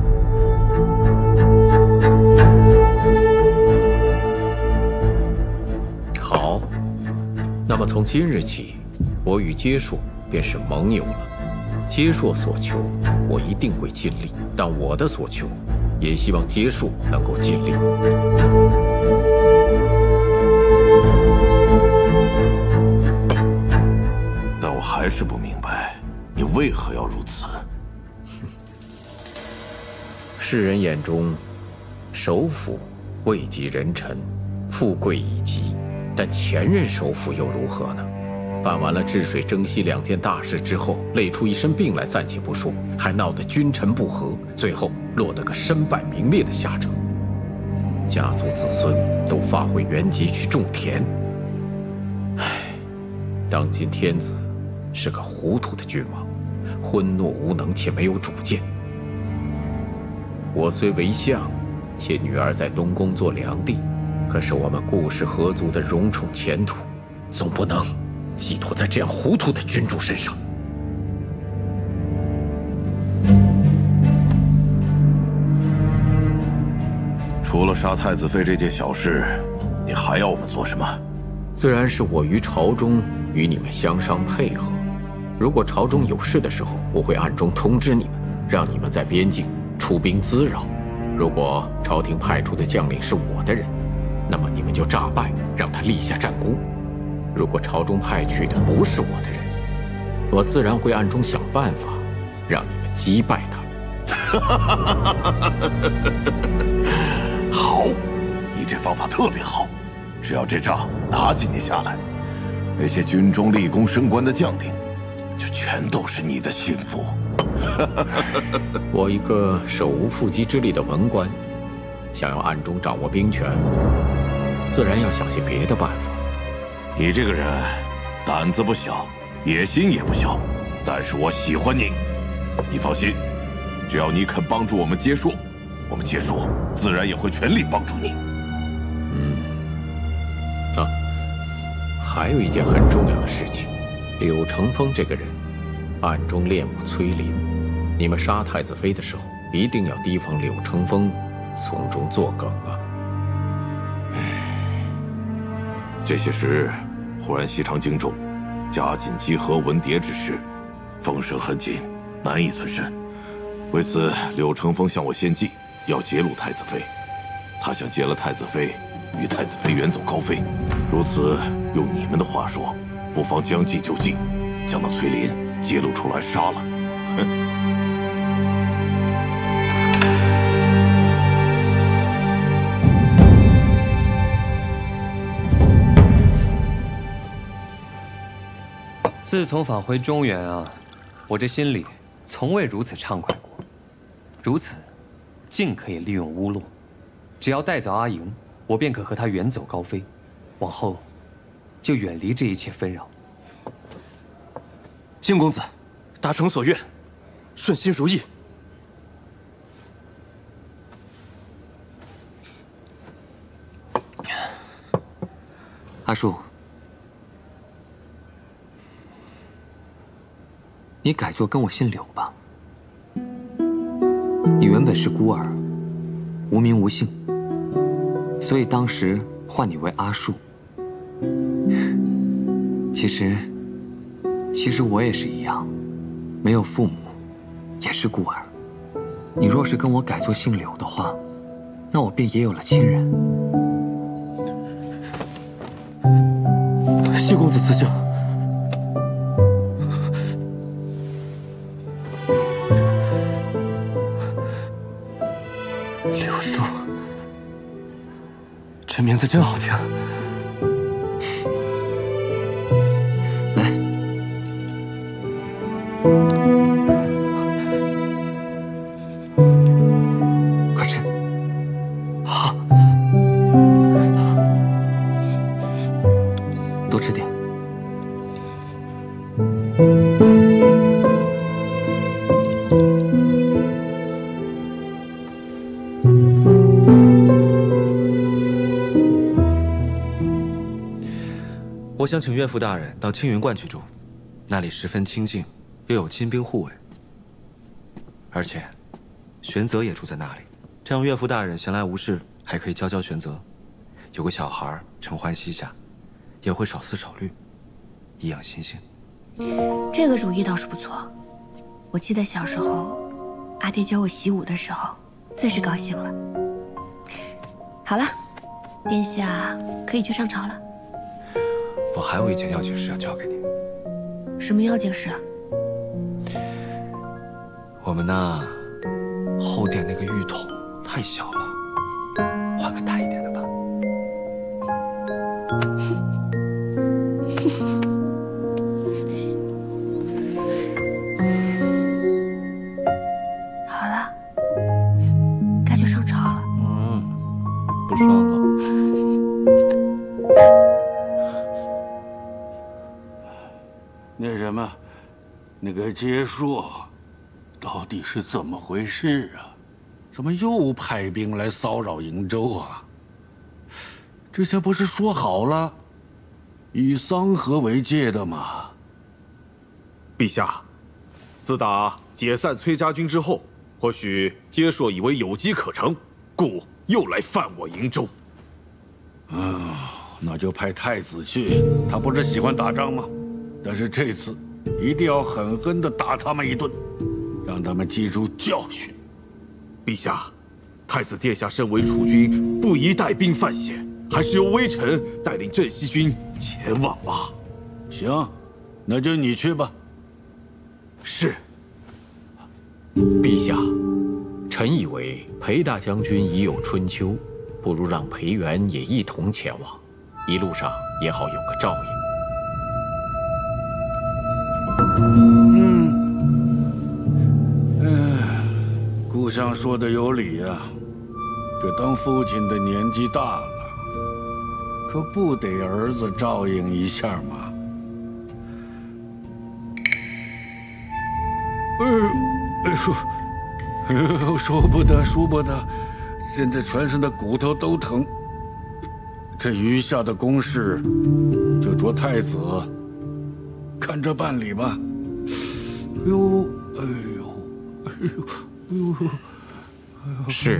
[SPEAKER 6] 好，那么从今日起，我与阶硕便是盟友了。阶硕所求，我一定会尽力；但我的所求，也希望阶硕能够尽力。
[SPEAKER 11] 但我还是不明白，你为何要如此？
[SPEAKER 6] 世人眼中，首辅位极人臣，富贵已极，但前任首辅又如何呢？办完了治水征西两件大事之后，累出一身病来暂且不说，还闹得君臣不和，最后落得个身败名裂的下场。家族子孙都发回原籍去种田。唉，当今天子是个糊涂的君王，昏懦无能且没有主见。我虽为相，且女儿在东宫做良帝，可是我们顾氏合族的荣宠前途，总不能寄托在这样糊涂的君主身上。
[SPEAKER 11] 除了杀太子妃这件小事，你还要我们做什么？
[SPEAKER 6] 自然是我于朝中与你们相商配合。如果朝中有事的时候，我会暗中通知你们，让你们在边境出兵滋扰。如果朝廷派出的将领是我的人，那么你们就诈败，让他立下战功。如果朝中派去的不是我的人，我自然会暗中想办法，让你们击败他。
[SPEAKER 11] 好，你这方法特别好。只要这仗打几年下来，那些军中立功升官的将领，就全都是你的心腹。
[SPEAKER 6] 我一个手无缚鸡之力的文官，想要暗中掌握兵权，自然要想些别的办法。
[SPEAKER 11] 你这个人胆子不小，野心也不小，但是我喜欢你。你放心，只要你肯帮助我们结硕，我们结硕自然也会全力帮助你。
[SPEAKER 6] 嗯，啊，还有一件很重要的事情，柳承风这个人暗中恋慕崔林，你们杀太子妃的时候，一定要提防柳承风从中作梗啊。
[SPEAKER 11] 这些时，忽然西长京中加紧稽核文牒之事，风声很紧，难以存身。为此，柳承风向我献计，要劫掳太子妃。他想劫了太子妃，与太子妃远走高飞。如此，用你们的话说，不妨将计就计，将那崔林揭露出来杀了。哼！
[SPEAKER 12] 自从返回中原啊，我这心里从未如此畅快过。如此，尽可以利用乌洛，只要带走阿莹，我便可和她远走高飞，往后就远离这一切纷扰。
[SPEAKER 1] 靖公子，达成所愿，顺心如意。
[SPEAKER 12] 阿树。你改作跟我姓柳吧。你原本是孤儿，无名无姓，所以当时唤你为阿树。其实，其实我也是一样，没有父母，也是孤儿。你若是跟我改作姓柳的话，那我便也有了亲人。
[SPEAKER 1] 谢公子赐教。 柳树，这名字真好听。来，快吃。好，多吃点。我想请岳父大人到青云观去住，那里十分清静，又有亲兵护卫。而且，玄泽也住在那里，这样岳父大人闲来无事，还可以教教玄泽，有个小孩承欢膝下，也会少思少虑，颐养心性。
[SPEAKER 2] 这个主意倒是不错。我记得小时候，阿爹教我习武的时候，最是高兴了。好了，殿下可以去上朝了。
[SPEAKER 1] 我还有一件要紧事要交给你。
[SPEAKER 2] 什么要紧事啊？
[SPEAKER 1] 我们那后殿那个浴桶太小了，换个大一点的吧。
[SPEAKER 2] 好了，该去上朝了。
[SPEAKER 1] 嗯，不上了。
[SPEAKER 13] 那什么，那个结束，到底是怎么回事啊？怎么又派兵来骚扰瀛州啊？之前不是说好了，以桑河为界的吗？
[SPEAKER 14] 陛下，自打解散崔家军之后，或许结硕以为有机可乘，故又来犯我瀛州。
[SPEAKER 13] 嗯，那就派太子去，他不是喜欢打仗吗？但是这次一定要狠狠地打他们一顿，让他们记住教训。
[SPEAKER 14] 陛下，太子殿下身为储君，不宜带兵犯险，还是由微臣带领镇西军前往吧。
[SPEAKER 13] 行，那就你去吧。
[SPEAKER 14] 是。
[SPEAKER 6] 陛下，臣以为裴大将军已有春秋，不如让裴元也一同前往，一路上也好有个照应。
[SPEAKER 13] 嗯，哎，顾相说的有理呀、啊。这当父亲的年纪大了，可不得儿子照应一下吗？哎，哎呦，哎呦，说不得，说不得，现在全身的骨头都疼。这余下的公事，就着太子看着办理吧。哎呦，哎呦，哎呦，哎呦，哎呦！
[SPEAKER 6] 是。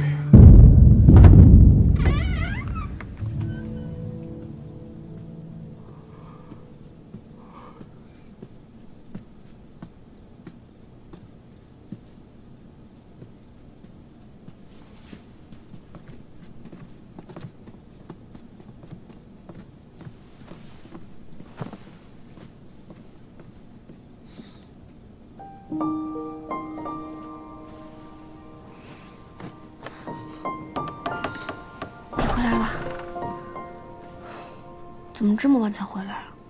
[SPEAKER 2] 怎么这么晚才回来啊？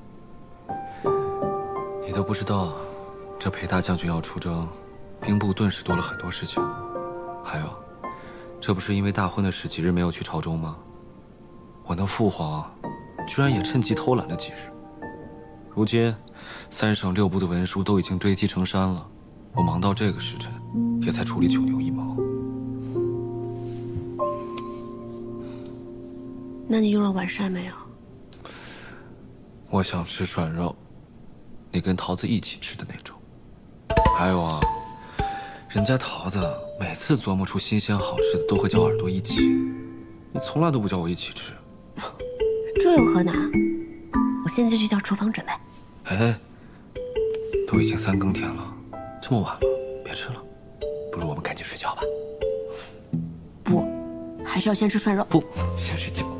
[SPEAKER 1] 你都不知道，这裴大将军要出征，兵部顿时多了很多事情。还有，这不是因为大婚的事几日没有去朝中吗？我那父皇居然也趁机偷懒了几日。如今，三省六部的文书都已经堆积成山了，我忙到这个时辰，也才处理九牛一毛。
[SPEAKER 2] 那你用了晚膳没有？
[SPEAKER 1] 我想吃涮肉，你跟桃子一起吃的那种。还有啊，人家桃子每次琢磨出新鲜好吃的，都会叫耳朵一起，你从来都不叫我一起吃。
[SPEAKER 2] 这有何难？我现在就去叫厨房准备。
[SPEAKER 1] 哎，都已经三更天了，这么晚了，别吃了，不如我们赶紧睡觉吧。
[SPEAKER 2] 不，还是要先吃涮肉。
[SPEAKER 1] 不，先睡觉。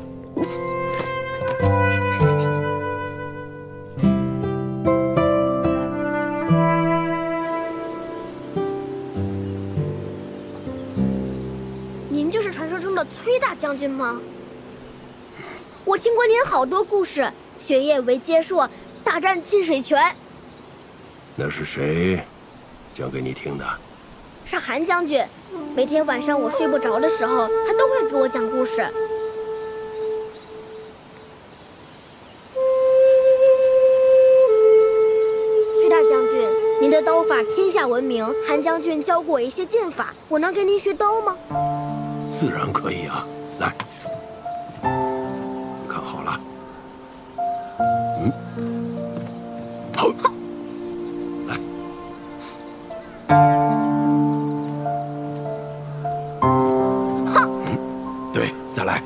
[SPEAKER 15] 就是传说中的崔大将军吗？我听过您好多故事，雪夜为接硕，大战浸水泉。
[SPEAKER 16] 那是谁讲给你听的？
[SPEAKER 15] 是韩将军。每天晚上我睡不着的时候，他都会给我讲故事。崔大将军，您的刀法天下闻名，韩将军教过我一些剑法，我能跟您学刀吗？
[SPEAKER 16] 自然可以啊，来，看好了。嗯，好，来。嗯，对，再来。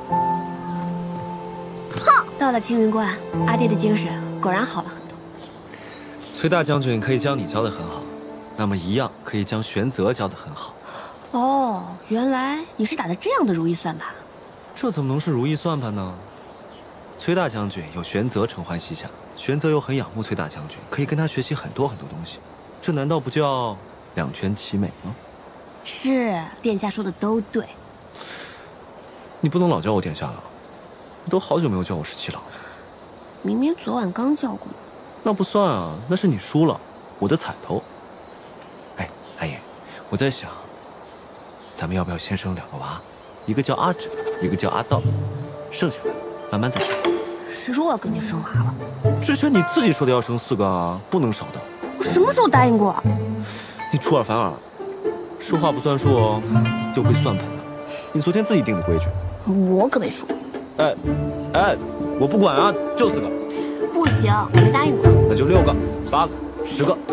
[SPEAKER 2] 到了青云观，阿爹的精神果然好了很多。
[SPEAKER 1] 崔大将军可以将你教得很好，那么一样可以将玄泽教得很好。
[SPEAKER 2] 哦，原来你是打的这样的如意算盘。
[SPEAKER 1] 这怎么能是如意算盘呢？崔大将军有玄泽承欢膝下，玄泽又很仰慕崔大将军，可以跟他学习很多很多东西，这难道不叫两全其美吗？
[SPEAKER 2] 是，殿下说的都对。
[SPEAKER 1] 你不能老叫我殿下了，你都好久没有叫我十七郎了。
[SPEAKER 2] 明明昨晚刚叫过。
[SPEAKER 1] 那不算啊，那是你输了，我的彩头。哎，阿爷，我在想，咱们要不要先生两个娃，一个叫阿芷，一个叫阿道，剩下的慢慢再生。
[SPEAKER 2] 谁说我要跟你生娃了？
[SPEAKER 1] 之前你自己说的要生四个啊，不能少的。
[SPEAKER 2] 我什么时候答应过？
[SPEAKER 1] 你出尔反尔，说话不算数哦，又会算盘的。你昨天自己定的规矩。
[SPEAKER 2] 我可没说。
[SPEAKER 1] 哎，哎，我不管啊，就四个。
[SPEAKER 2] 不行，我没答应过。
[SPEAKER 1] 那就六个、八个、十个。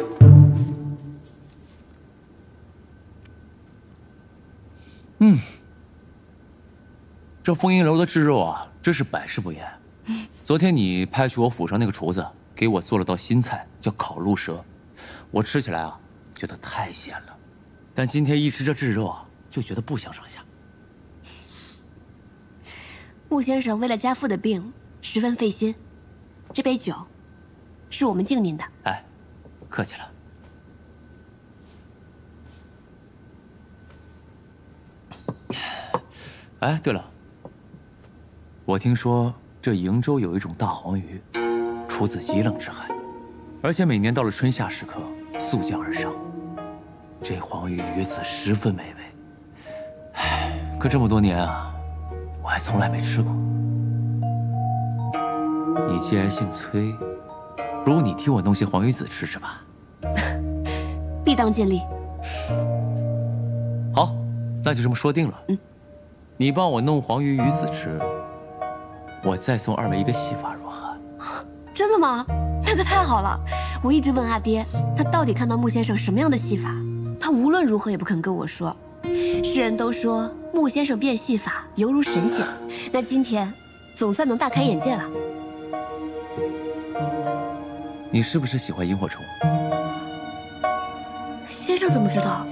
[SPEAKER 17] 嗯，这丰银楼的制肉啊，真是百试不厌。昨天你派去我府上那个厨子，给我做了道新菜，叫烤鹿舌，我吃起来啊，觉得太咸了。但今天一吃这制肉啊，就觉得不相上下。
[SPEAKER 2] 穆先生为了家父的病，十分费心。这杯酒，是我们敬您的。
[SPEAKER 17] 哎，客气了。哎，对了，我听说这瀛州有一种大黄鱼，出自极冷之海，而且每年到了春夏时刻溯江而上。这黄鱼鱼刺十分美味，哎，可这么多年啊，我还从来没吃过。你既然姓崔，不如你替我弄些黄鱼子吃吃吧。
[SPEAKER 2] 必当尽力。
[SPEAKER 17] 好，那就这么说定了。嗯，你帮我弄黄鱼鱼子吃，我再送二位一个戏法，如何？
[SPEAKER 2] 真的吗？那可太好了！我一直问阿爹，他到底看到穆先生什么样的戏法，他无论如何也不肯跟我说。世人都说穆先生变戏法犹如神仙，那今天总算能大开眼界了。
[SPEAKER 17] 你是不是喜欢萤火虫？
[SPEAKER 2] 先生怎么知道？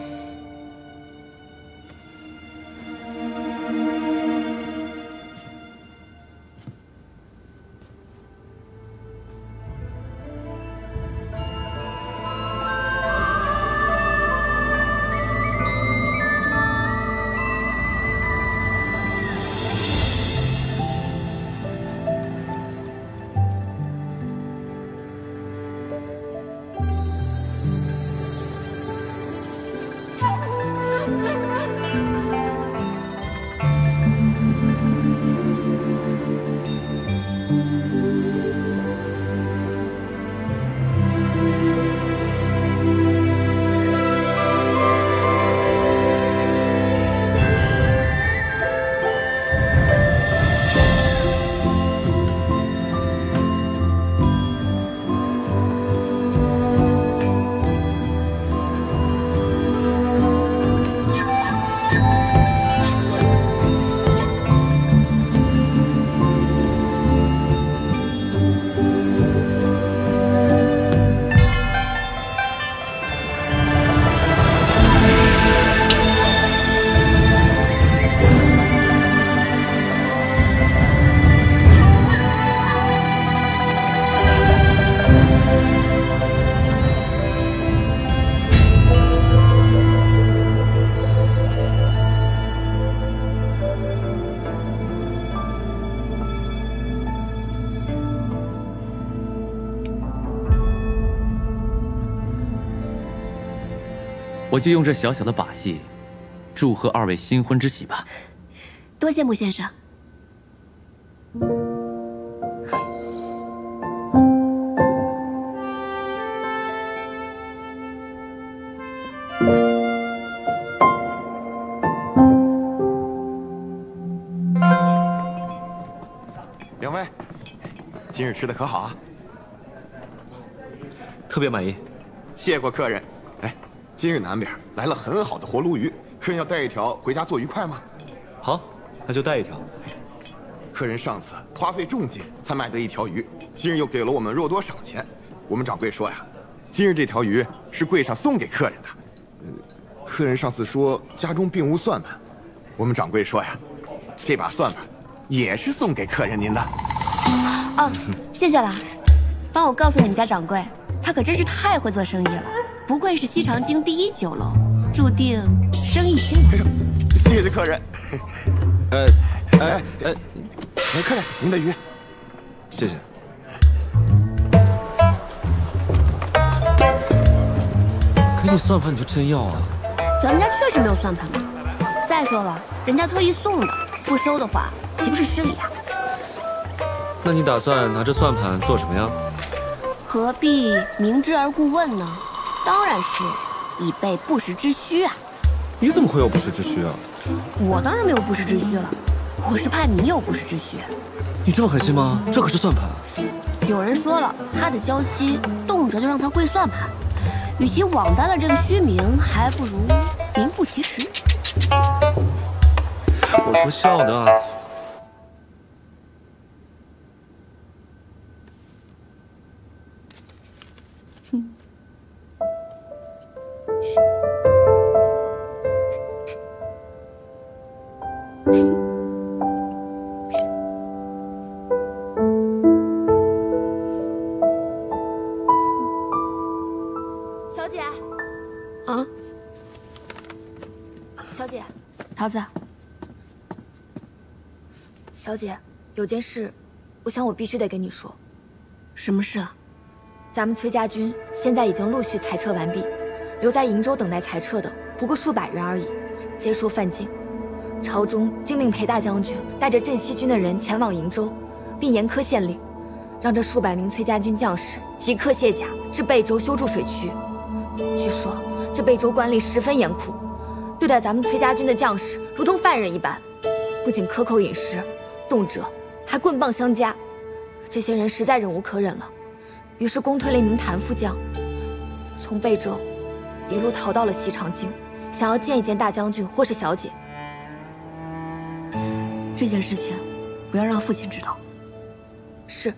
[SPEAKER 17] 我就用这小小的把戏，祝贺二位新婚之喜吧。
[SPEAKER 2] 多谢穆先生。
[SPEAKER 10] 两位，今日吃的可好啊？
[SPEAKER 1] 特别满意。
[SPEAKER 10] 谢过客人。哎，今日南边来了很好的活鲈鱼，客人要带一条回家做鱼块吗？
[SPEAKER 1] 好，那就带一条。
[SPEAKER 10] 客人上次花费重金才买得一条鱼，今日又给了我们肉多赏钱。我们掌柜说呀，今日这条鱼是柜上送给客人的。呃，客人上次说家中并无算盘，我们掌柜说呀，这把算盘也是送给客人您的。
[SPEAKER 2] 哦，谢谢了。帮我告诉你们家掌柜，他可真是太会做生意了，不愧是西长京第一酒楼，注定生意兴隆。
[SPEAKER 10] 谢谢客人。
[SPEAKER 1] 哎哎哎，
[SPEAKER 10] 来，客人，您的鱼。
[SPEAKER 1] 谢谢。给你算盘你就真要啊？
[SPEAKER 2] 咱们家确实没有算盘嘛。再说了，人家特意送的，不收的话岂不是失礼啊？
[SPEAKER 1] 那你打算拿着算盘做什么呀？
[SPEAKER 2] 何必明知而故问呢？当然是以备不时之需啊。
[SPEAKER 1] 你怎么会有不时之需啊？
[SPEAKER 2] 我当然没有不时之需了，我是怕你有不时之需。
[SPEAKER 1] 你这么狠心吗？这可是算盘。
[SPEAKER 2] 有人说了，他的娇妻动辄就让他跪算盘，与其枉担了这个虚名，还不如名副其实。
[SPEAKER 1] 我说笑的。
[SPEAKER 2] 哼。
[SPEAKER 3] 小姐，
[SPEAKER 2] 啊，
[SPEAKER 3] 小姐，
[SPEAKER 2] 桃子，
[SPEAKER 3] 小姐，有件事，我想我必须得跟你说。
[SPEAKER 2] 什么事啊？
[SPEAKER 3] 咱们崔家军现在已经陆续裁撤完毕，留在瀛州等待裁撤的不过数百人而已。皆说犯境，朝中竟命裴大将军带着镇西军的人前往瀛州，并严苛县令，让这数百名崔家军将士即刻卸甲，至贝州修筑水渠。据说这贝州官吏十分严酷，对待咱们崔家军的将士如同犯人一般，不仅克扣饮食，动辄还棍棒相加。这些人实在忍无可忍了，于是公推了一名谭副将，从贝州一路逃到了西长京，想要见一见大将军或是小姐。
[SPEAKER 2] 这件事情不要让父亲知道。
[SPEAKER 3] 是。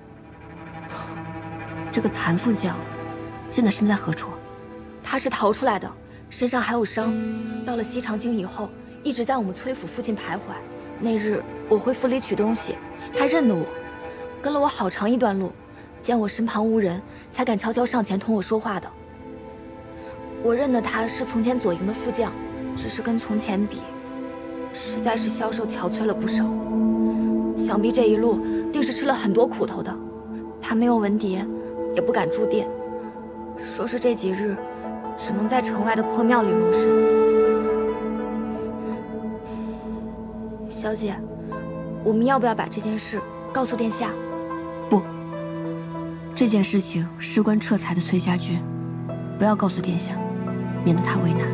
[SPEAKER 2] 这个谭副将现在身在何处？
[SPEAKER 3] 他是逃出来的，身上还有伤。到了西长京以后，一直在我们崔府附近徘徊。那日我回府里取东西，他认得我，跟了我好长一段路，见我身旁无人，才敢悄悄上前同我说话的。我认得他是从前左营的副将，只是跟从前比，实在是消瘦憔悴了不少。想必这一路定是吃了很多苦头的。他没有文牒，也不敢住店，说是这几日只能在城外的破庙里容身。小姐，我们要不要把这件事告诉殿下？
[SPEAKER 2] 不，这件事情事关撤裁的崔家军，不要告诉殿下，免得他为难。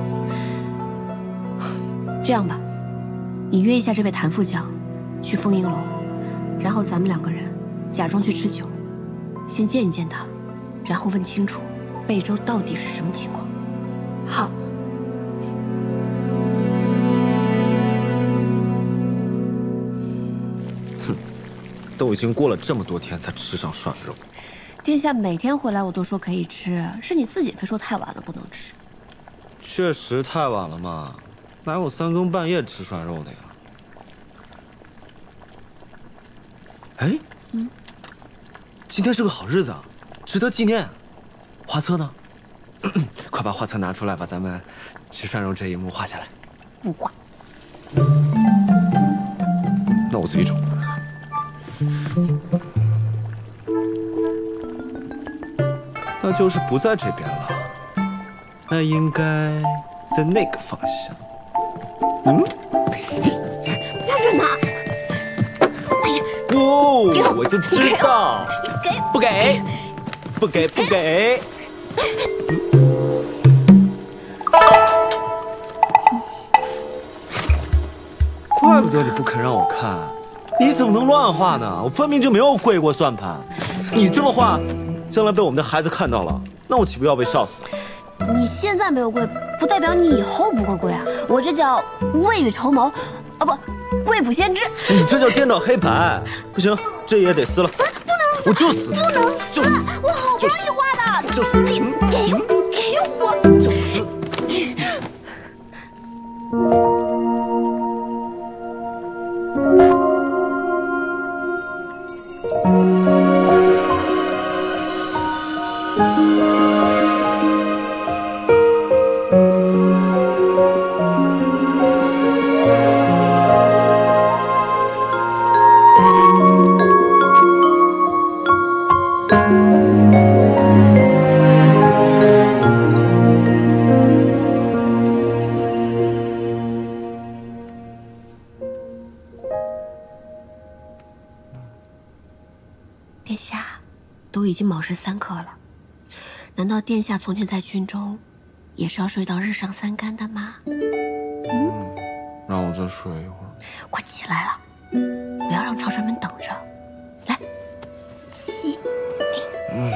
[SPEAKER 2] 这样吧，你约一下这位谭副将，去丰盈楼，然后咱们两个人假装去吃酒，先见一见他，然后问清楚贝州到底是什么情况。
[SPEAKER 3] 好。
[SPEAKER 1] 哼，都已经过了这么多天才吃上涮肉。
[SPEAKER 2] 殿下每天回来我都说可以吃，是你自己非说太晚了不能吃。
[SPEAKER 1] 确实太晚了嘛，哪有三更半夜吃涮肉的呀？哎，
[SPEAKER 2] 嗯，
[SPEAKER 1] 今天是个好日子啊，值得纪念。画册呢？快把画册拿出来，把咱们吃涮肉这一幕画下来。
[SPEAKER 2] 不画。
[SPEAKER 1] 那我自己找。那就是不在这边了。 那应该在那个方向。嗯，
[SPEAKER 9] 不准拿！哎呀，
[SPEAKER 1] 不，
[SPEAKER 9] 给我
[SPEAKER 1] 我就知道，不给，不给，不给。怪不得你不肯让我看，你怎么能乱画呢？我分明就没有跪过算盘。你这么画，将来被我们的孩子看到了，那我岂不要被笑死？
[SPEAKER 2] 你现在没有跪，不代表你以后不会跪啊！我这叫未雨绸缪，啊不，未卜先知。
[SPEAKER 1] 你这叫颠倒黑白。不行，这也得撕了。
[SPEAKER 9] 不是，不能撕，
[SPEAKER 1] 我就撕，
[SPEAKER 9] 不能撕！我好不容易画的，
[SPEAKER 1] 就撕，
[SPEAKER 9] 你给给我，
[SPEAKER 1] 就撕。
[SPEAKER 2] 殿下，都已经卯时三刻了，难道殿下从前在军中也是要睡到日上三竿的吗？嗯，
[SPEAKER 1] 让我再睡一会儿。
[SPEAKER 2] 快起来了，不要让朝臣们等着。来，起。
[SPEAKER 1] 嗯。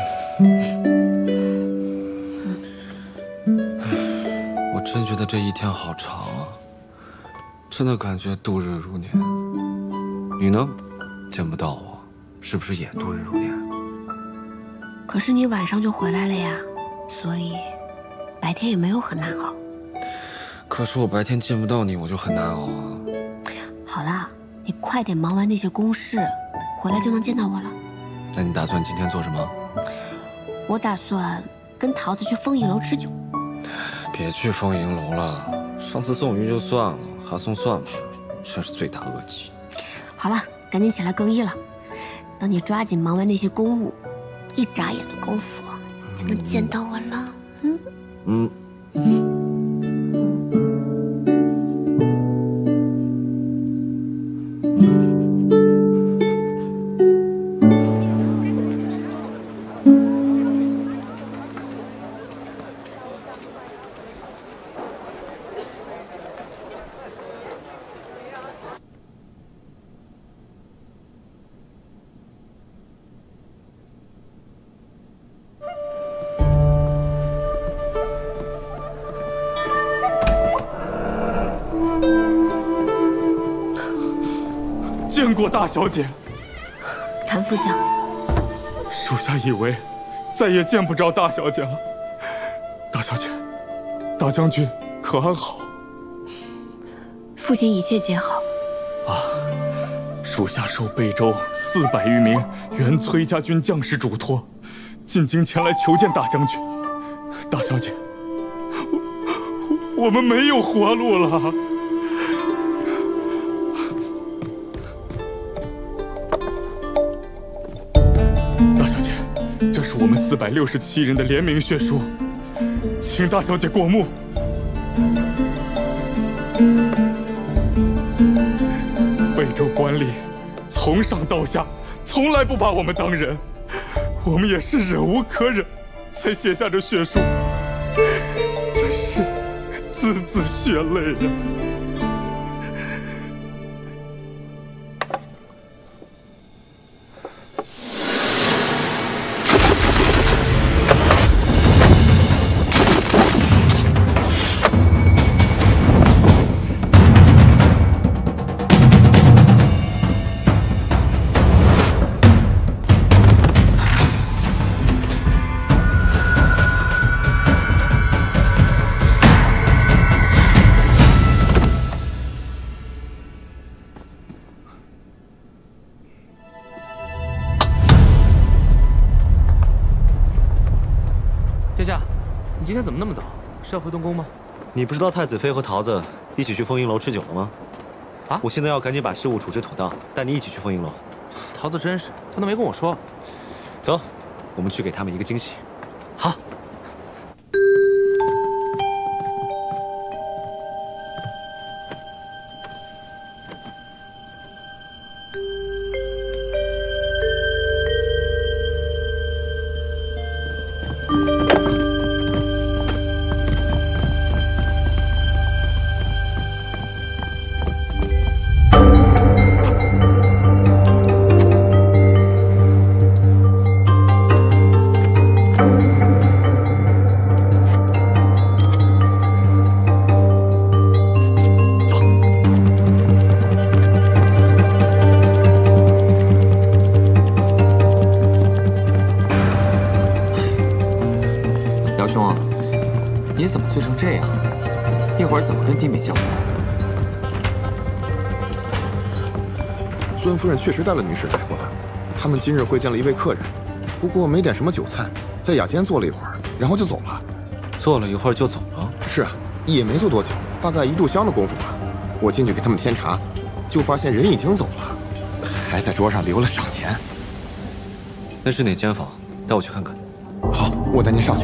[SPEAKER 1] 我真觉得这一天好长啊，真的感觉度日如年。你呢？见不到我，是不是也度日如年？
[SPEAKER 2] 可是你晚上就回来了呀，所以白天也没有很难熬。
[SPEAKER 1] 可是我白天见不到你，我就很难熬啊。
[SPEAKER 2] 好了，你快点忙完那些公事，回来就能见到我了。
[SPEAKER 1] 那你打算今天做什么？
[SPEAKER 2] 我打算跟桃子去丰益楼吃酒。
[SPEAKER 1] 别去丰盈楼了，上次送鱼就算了，还送蒜盘，真是罪大恶极。
[SPEAKER 2] 好了，赶紧起来更衣了。等你抓紧忙完那些公务，一眨眼的功夫就能见到我了。嗯
[SPEAKER 1] 嗯。
[SPEAKER 14] 见过大小姐。
[SPEAKER 2] 谭副将，
[SPEAKER 14] 属下以为再也见不着大小姐了。大小姐，大将军可安好？
[SPEAKER 2] 父亲一切皆好。
[SPEAKER 14] 啊，属下受贝州四百余名原崔家军将士嘱托，进京前来求见大将军。大小姐，我我们没有活路了。我们四百六十七人的联名血书，请大小姐过目。贝州官吏从上到下从来不把我们当人，我们也是忍无可忍，才写下这血书，真是字字血泪呀。
[SPEAKER 7] 殿下，你今天怎么那么早？是要回东宫吗？
[SPEAKER 1] 你不知道太子妃和桃子一起去丰盈楼吃酒了吗？啊！我现在要赶紧把事务处置妥当，带你一起去丰盈楼。
[SPEAKER 7] 桃子真是，她都没跟我说。
[SPEAKER 1] 走，我们去给他们一个惊喜。
[SPEAKER 7] 好。
[SPEAKER 17] 怎么跟弟妹交代？
[SPEAKER 10] 尊夫人确实带了女使来过了，他们今日会见了一位客人，不过没点什么酒菜，在雅间坐了一会儿，然后就走了。
[SPEAKER 1] 坐了一会儿就走了？
[SPEAKER 10] 是啊，也没坐多久，大概一炷香的功夫吧。我进去给他们添茶，就发现人已经走了，还在桌上留了赏钱。
[SPEAKER 1] 那是哪间房？带我去看看。
[SPEAKER 10] 好，我带您上去。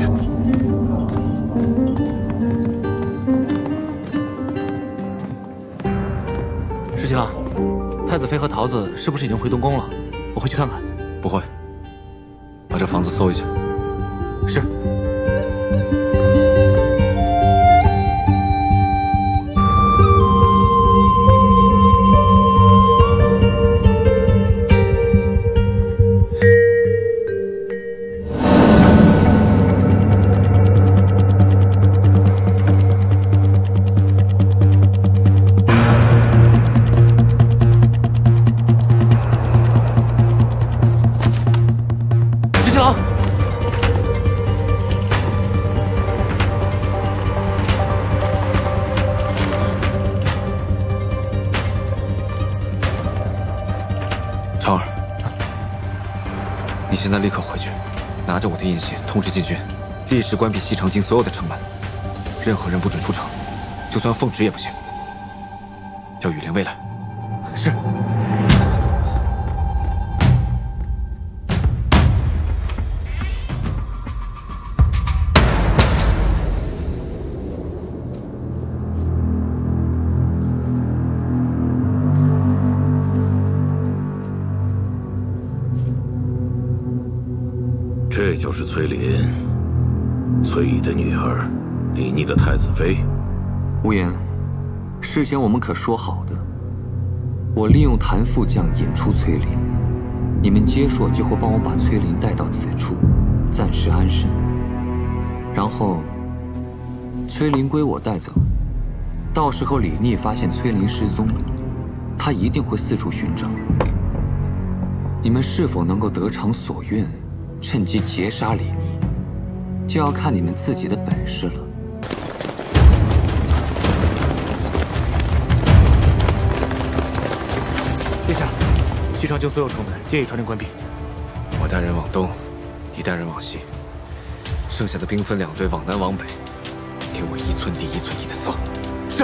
[SPEAKER 7] 十七郎，太子妃和桃子是不是已经回东宫了？我回去看看。
[SPEAKER 1] 不会，把这房子搜一下。
[SPEAKER 7] 是。
[SPEAKER 1] 现在立刻回去，拿着我的印信通知禁军，立时关闭西长京所有的城门，任何人不准出城，就算奉旨也不行。叫羽连卫来。
[SPEAKER 7] 是。
[SPEAKER 11] 这就是崔琳，崔乙的女儿，李逆的太子妃。
[SPEAKER 12] 无言，事前我们可说好的，我利用谭副将引出崔琳，你们接硕就会帮我把崔琳带到此处，暂时安身。然后，崔琳归我带走。到时候李逆发现崔琳失踪，他一定会四处寻找。你们是否能够得偿所愿？趁机截杀李逆，就要看你们自己的本事了。
[SPEAKER 7] 殿下，西长京所有城门皆已传令关闭。
[SPEAKER 1] 我带人往东，你带人往西，剩下的兵分两队往南往北，给我一寸地一寸地的搜。是。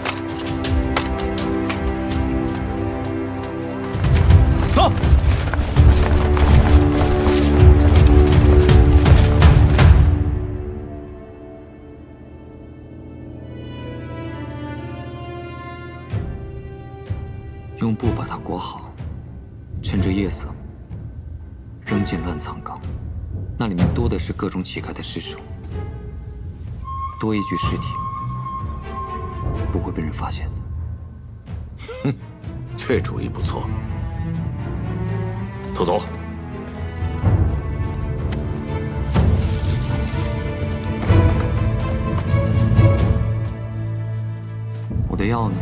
[SPEAKER 1] 走。
[SPEAKER 12] 用布把它裹好，趁着夜色扔进乱葬岗，那里面多的是各种乞丐的尸首，多一具尸体不会被人发现的。
[SPEAKER 11] 哼，这主意不错。偷走。
[SPEAKER 12] 我的药呢？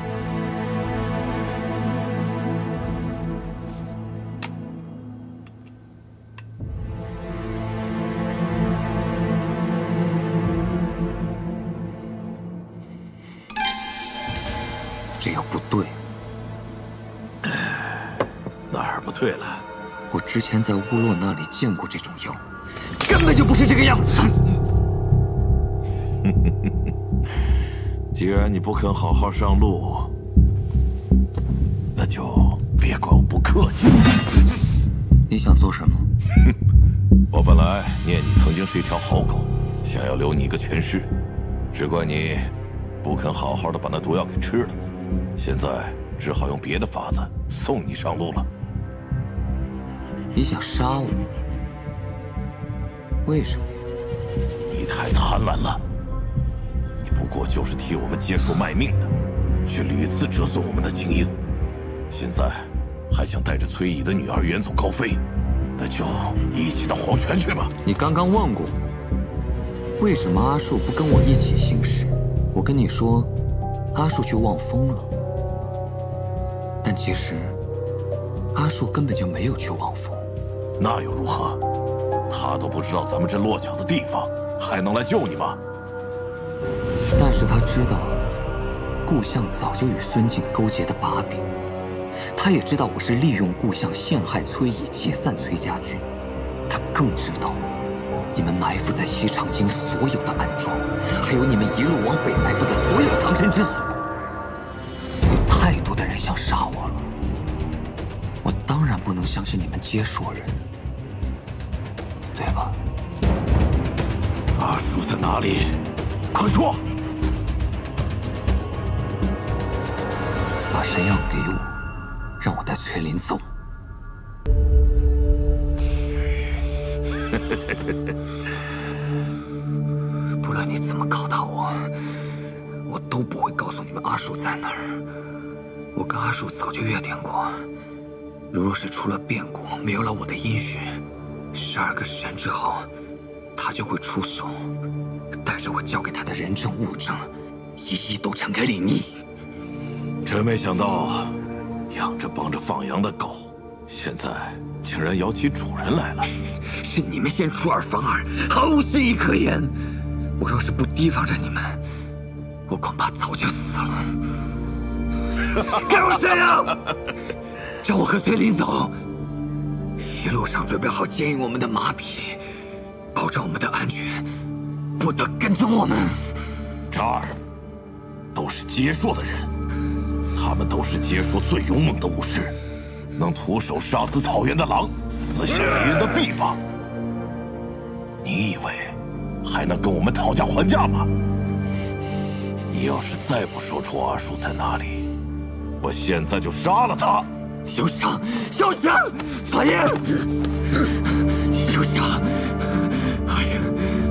[SPEAKER 12] 这药不对，
[SPEAKER 11] 哪儿不对了？
[SPEAKER 12] 我之前在乌洛那里见过这种药，根本就不是这个样子的。
[SPEAKER 11] 既然你不肯好好上路，那就别怪我不客气。
[SPEAKER 12] 你想做什么？
[SPEAKER 11] 我本来念你曾经是一条好狗，想要留你一个全尸，只怪你不肯好好的把那毒药给吃了。现在只好用别的法子送你上路了。
[SPEAKER 12] 你想杀我？为什么？
[SPEAKER 11] 你太贪婪了。你不过就是替我们接硕卖命的，却屡次折损我们的精英。现在还想带着崔乙的女儿远走高飞，那就一起到黄泉去吧。
[SPEAKER 12] 你刚刚问过我，为什么阿树不跟我一起行事？我跟你说，阿树去望风了。但其实，阿树根本就没有去望风。
[SPEAKER 11] 那又如何？他都不知道咱们这落脚的地方，还能来救你吗？
[SPEAKER 12] 但是
[SPEAKER 17] 是他知道顾相早就与孙敬勾结的把柄，他也知道我是利用顾相陷害崔乙，解散崔家军。他更知道你们埋伏在西长京所有的暗桩，还有你们一路往北埋伏的所有藏身之所。有太多的人想杀我了，我当然不能相信你们皆说人，对吧？
[SPEAKER 11] 阿叔在哪里？快说！
[SPEAKER 17] 把山药给我，让我带崔林走。不论你怎么拷打我，我都不会告诉你们阿树在哪儿。我跟阿树早就约定过，如若是出了变故，没有了我的音讯，十二个时辰之后，他就会出手，带着我交给他的人证物证，一一都呈给李逆。
[SPEAKER 11] 真没想到，养着帮着放羊的狗，现在竟然咬起主人来了。
[SPEAKER 17] 是你们先出尔反尔，毫无新意可言。我若是不提防着你们，我恐怕早就死了。给我山药，让我和崔林走。一路上准备好牵引我们的马匹，保证我们的安全，不得跟踪我们。
[SPEAKER 11] 这儿都是结硕的人，他们都是结硕最勇猛的武士，能徒手杀死草原的狼，撕下敌人的臂膀。你以为还能跟我们讨价还价吗？你要是再不说出阿树在哪里，我现在就杀了他！
[SPEAKER 17] 休想！休想！阿英，休想！阿英。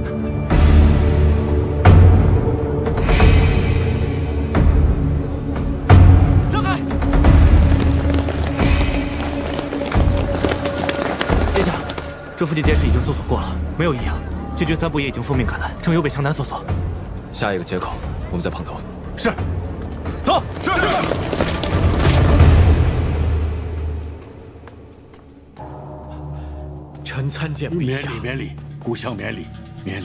[SPEAKER 7] 让开！殿下，这附近监视已经搜索过了，没有异样。禁军三部也已经奉命赶来，正由北向南搜索。
[SPEAKER 1] 下一个街口，我们在碰头。
[SPEAKER 7] 是。走。是是。
[SPEAKER 6] 臣参见陛下。
[SPEAKER 13] 免礼免礼，顾相免礼免礼。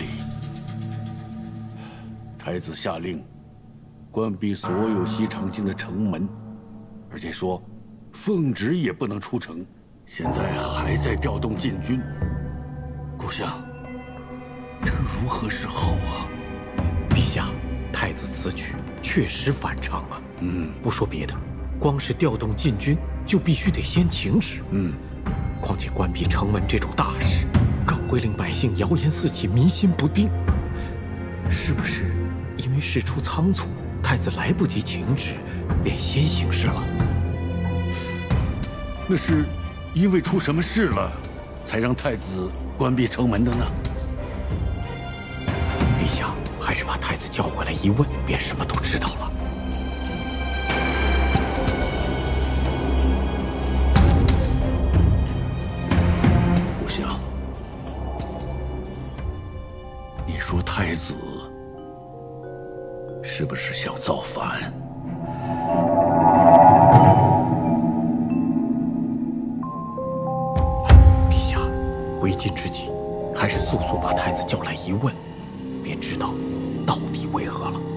[SPEAKER 13] 太子下令关闭所有西长京的城门，而且说奉旨也不能出城。现在还在调动禁军。顾相，这如何是好啊？
[SPEAKER 6] 陛下，太子此举确实反常啊。
[SPEAKER 13] 嗯，
[SPEAKER 6] 不说别的，光是调动禁军就必须得先请旨。
[SPEAKER 13] 嗯。
[SPEAKER 6] 况且关闭城门这种大事，更会令百姓谣言四起，民心不定。是不是因为事出仓促，太子来不及请旨，便先行事了？
[SPEAKER 13] 那是因为出什么事了，才让太子关闭城门的呢？
[SPEAKER 6] 陛下，还是把太子叫回来一问，便什么都知道了。
[SPEAKER 13] 你说太子是不是想造反？
[SPEAKER 6] 陛下，为今之计，还是速速把太子叫来一问，便知道到底为何了。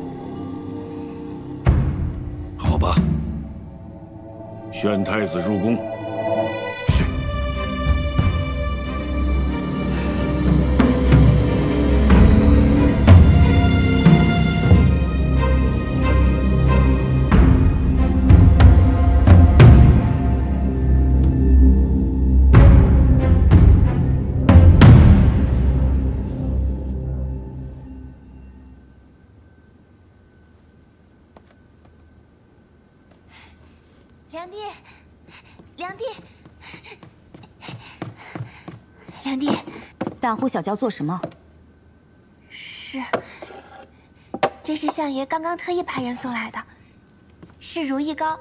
[SPEAKER 13] 好吧，宣太子入宫。
[SPEAKER 6] 是。
[SPEAKER 5] 梁帝，梁帝，梁帝，
[SPEAKER 4] 大呼小叫做什么？
[SPEAKER 5] 是，这是相爷刚刚特意派人送来的，是如意膏。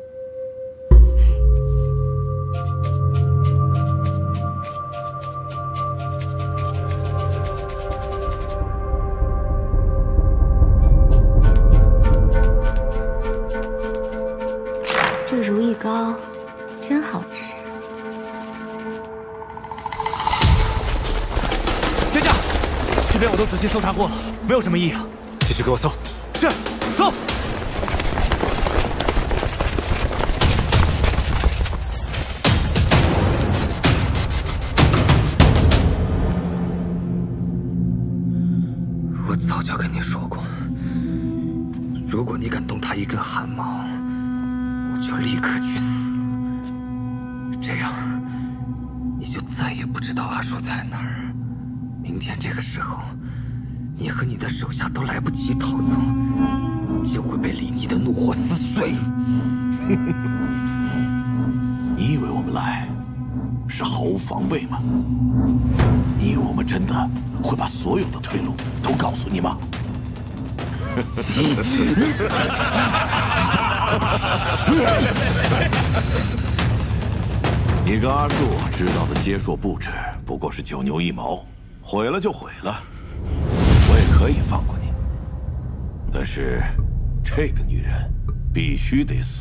[SPEAKER 4] 这如意膏真好吃。
[SPEAKER 7] 殿下，这边我都仔细搜查过了，没有什么异样。
[SPEAKER 1] 继续给我搜。是，走。
[SPEAKER 7] 我早就跟你说过，如果你敢动他一根汗毛，我就立刻去死。这样，你就再也不知道阿树在哪儿。明天这个时候，你和你的手下都来不及逃走，就会被李尼的怒火撕碎。
[SPEAKER 11] 你以为我们来是毫无防备吗？你以为我们真的会把所有的退路都告诉你吗？你跟阿树知道的接硕布置不过是九牛一毛，毁了就毁了，我也可以放过你。但是这个女人必须得死。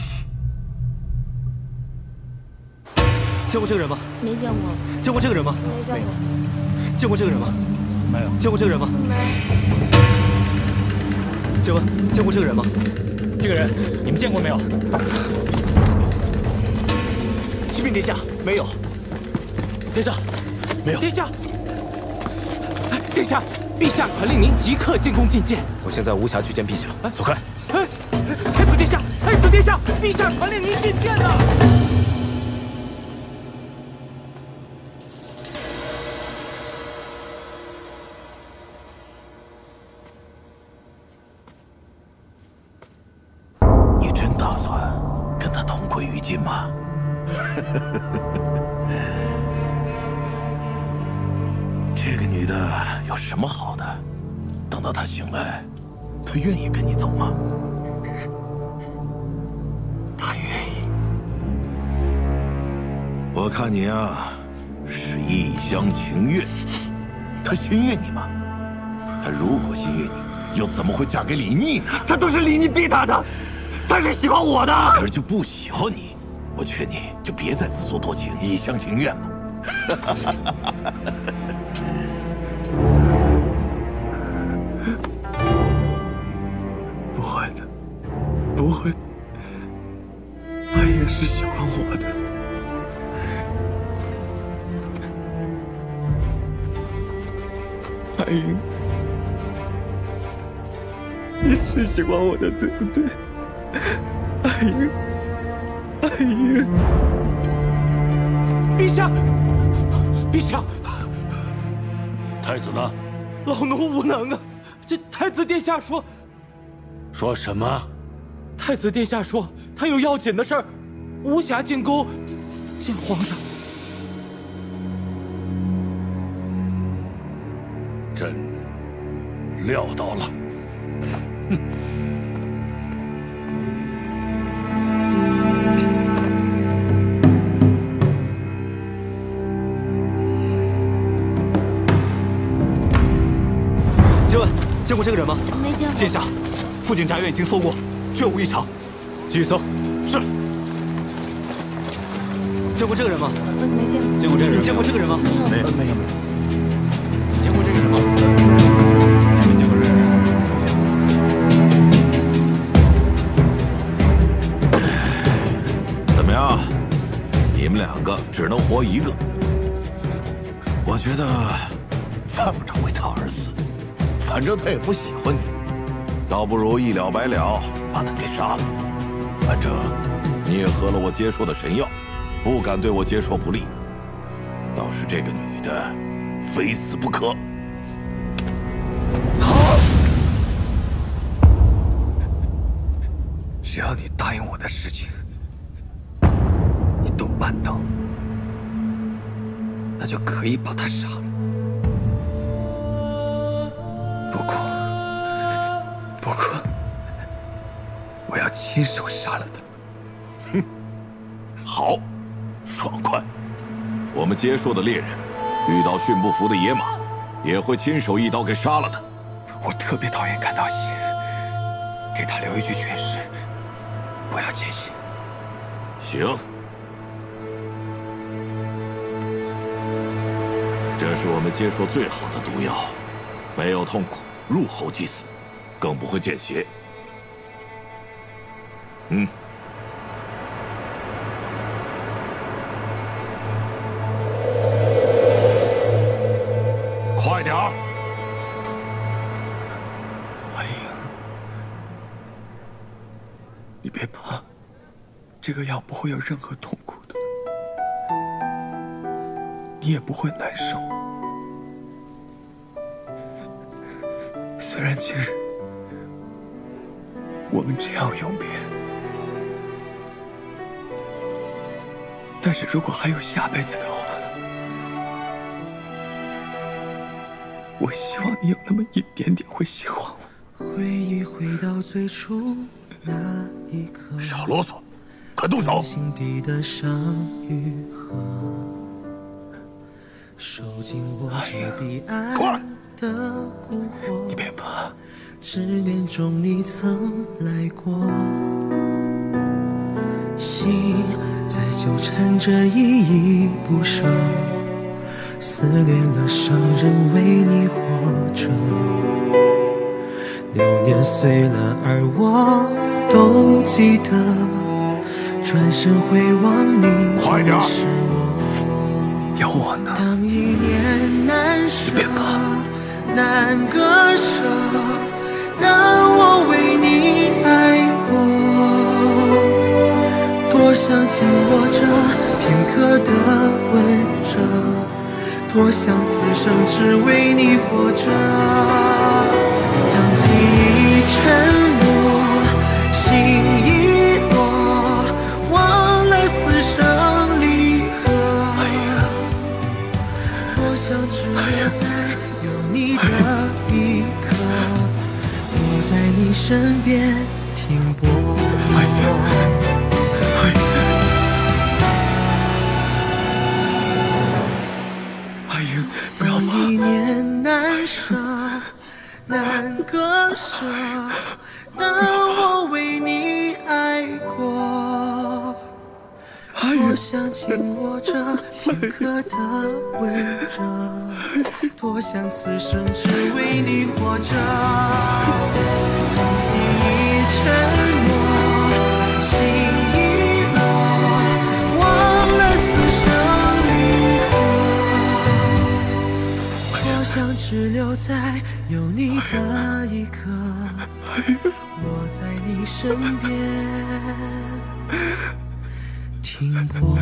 [SPEAKER 1] 见过这个人吗？
[SPEAKER 9] 没见过。
[SPEAKER 1] 见过这个人吗？
[SPEAKER 9] 没见过。
[SPEAKER 1] 见过这个人吗？
[SPEAKER 13] 没有。
[SPEAKER 1] 见过这个人吗？请问见过这个人吗？
[SPEAKER 14] 这个人你们见过没有？
[SPEAKER 1] 启禀殿下，没有。
[SPEAKER 14] 殿下，没有。
[SPEAKER 1] 殿下，哎，殿下，陛下传令您即刻进宫觐见。我现在无暇去见陛下，走开。哎，太子殿下，太子殿下，陛下传令您觐见呢。
[SPEAKER 11] 你真打算跟他同归于尽吗？这个女的有什么好的？等到她醒来，她愿意跟你走吗？
[SPEAKER 7] 她愿意。
[SPEAKER 11] 我看你啊，是一厢情愿。她心悦你吗？她如果心悦你，又怎么会嫁给李逆呢？
[SPEAKER 7] 她都是李逆逼她的，她是喜欢我的。
[SPEAKER 11] 可是就不喜欢你。我劝你就别再自作多情、一厢情愿了。
[SPEAKER 7] 不会的，不会的，他也是喜欢我的。阿英，你是喜欢我的，对不对？阿英。阿英，
[SPEAKER 1] 陛下，陛下，
[SPEAKER 13] 太子呢？
[SPEAKER 1] 老奴无能啊！这太子殿下说，
[SPEAKER 13] 说什么？
[SPEAKER 1] 太子殿下说他有要紧的事儿，无暇进宫见皇上。
[SPEAKER 13] 朕料到了。哼。
[SPEAKER 1] 见过这个人吗？
[SPEAKER 9] 没见过。
[SPEAKER 1] 殿下，附近宅院已经搜过，确无异常。继续搜。是。见过这个人吗？
[SPEAKER 9] 没见过。
[SPEAKER 1] 见过这个人？你见过这个人吗？
[SPEAKER 9] 没有。
[SPEAKER 1] 没有。你见过这个人吗？见没见过这个人？
[SPEAKER 11] 怎么样？你们两个只能活一个。我觉得犯不着为他而死。反正他也不喜欢你，倒不如一了百了，把他给杀了。反正你也喝了我接硕的神药，不敢对我接硕不利。倒是这个女的，非死不可。
[SPEAKER 7] 好，只要你答应我的事情，你都办到，那就可以把他杀了。不过，不过，我要亲手杀了他。
[SPEAKER 11] 哼，好，爽快。我们接硕的猎人遇到驯不服的野马，也会亲手一刀给杀了他。
[SPEAKER 7] 我特别讨厌看到血，给他留一句全尸，不要见血。
[SPEAKER 11] 行，这是我们接硕最好的毒药。没有痛苦，入喉即死， 更不会见血。嗯。快点儿！
[SPEAKER 17] 阿英，你别怕，这个药不会有任何痛苦的，你也不会难受。虽然今日我们这样永别，但是如果还有下辈子的话，我希望你有那么一点点会喜欢我。
[SPEAKER 18] 回忆回到最初那一刻，
[SPEAKER 11] 少啰嗦，快动手！
[SPEAKER 18] 心底的伤愈合，手紧握着彼岸的蛊惑。
[SPEAKER 17] 你别怕，
[SPEAKER 18] 执念中你曾来过，心在纠缠着依依不舍。撕裂了伤人，为你活着。流年碎了，而我都记得。转身回望你，
[SPEAKER 11] 快点！
[SPEAKER 17] 有我呢。
[SPEAKER 18] 当一念难舍，难割舍。当我为你爱过，多想紧握着片刻的温热。多想此生只为你活着。当记忆沉默，心已落，忘了此生离合。多想只留在有你的一刻，我在你身边停泊。当一念难舍，难割舍。当我为你爱过，多想紧握着片刻的温热，多想此生只为你活着。当记忆沉默，心已落，忘了此生离合。多想只留在有你的一刻，我在你身边停泊。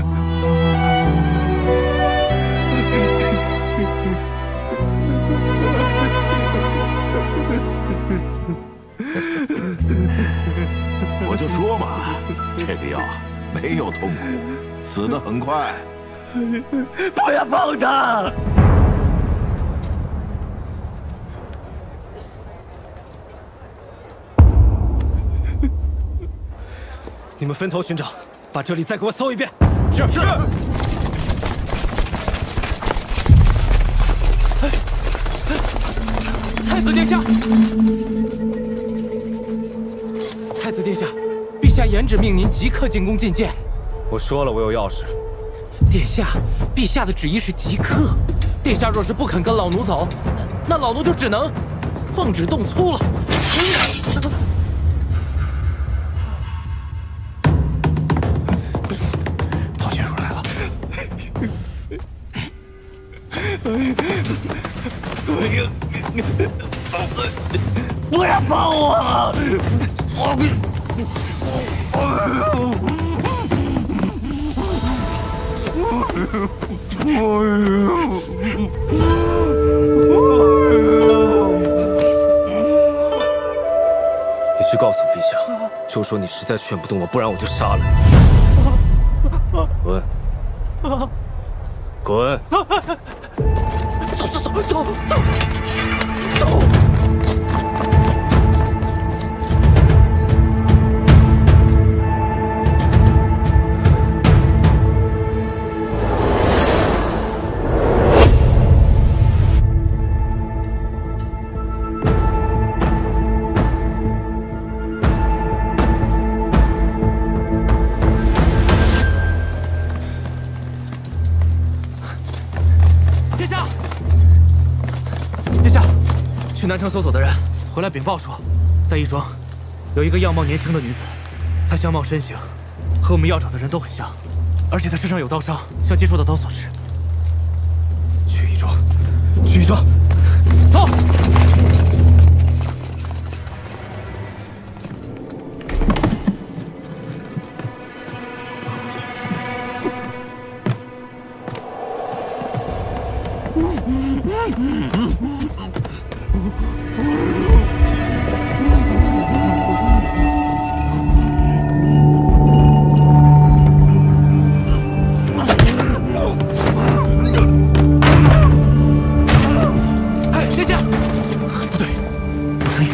[SPEAKER 11] 我就说嘛，这个药没有痛苦，死得很快。
[SPEAKER 17] 不要碰他！
[SPEAKER 1] 你们分头寻找，把这里再给我搜一遍。
[SPEAKER 17] 是是。
[SPEAKER 7] 太子殿下，太子殿下，陛下严旨命您即刻进宫觐见。
[SPEAKER 1] 我说了，我有要事。
[SPEAKER 7] 殿下，陛下的旨意是即刻。殿下若是不肯跟老奴走，那老奴就只能奉旨动粗了。
[SPEAKER 11] 陶玄叔来了。
[SPEAKER 17] 不要帮我！
[SPEAKER 1] 你去告诉陛下，就说你实在劝不动我，不然我就杀了你。滚！滚！
[SPEAKER 7] 走走走走走走！殿下，殿下，去南城搜索的人回来禀报说， 在义庄，有一个样貌年轻的女子，她相貌身形和我们要找的人都很像，而且她身上有刀伤，像接触到刀所致。去义庄，去义庄，走！哎，殿下！不对，有声音。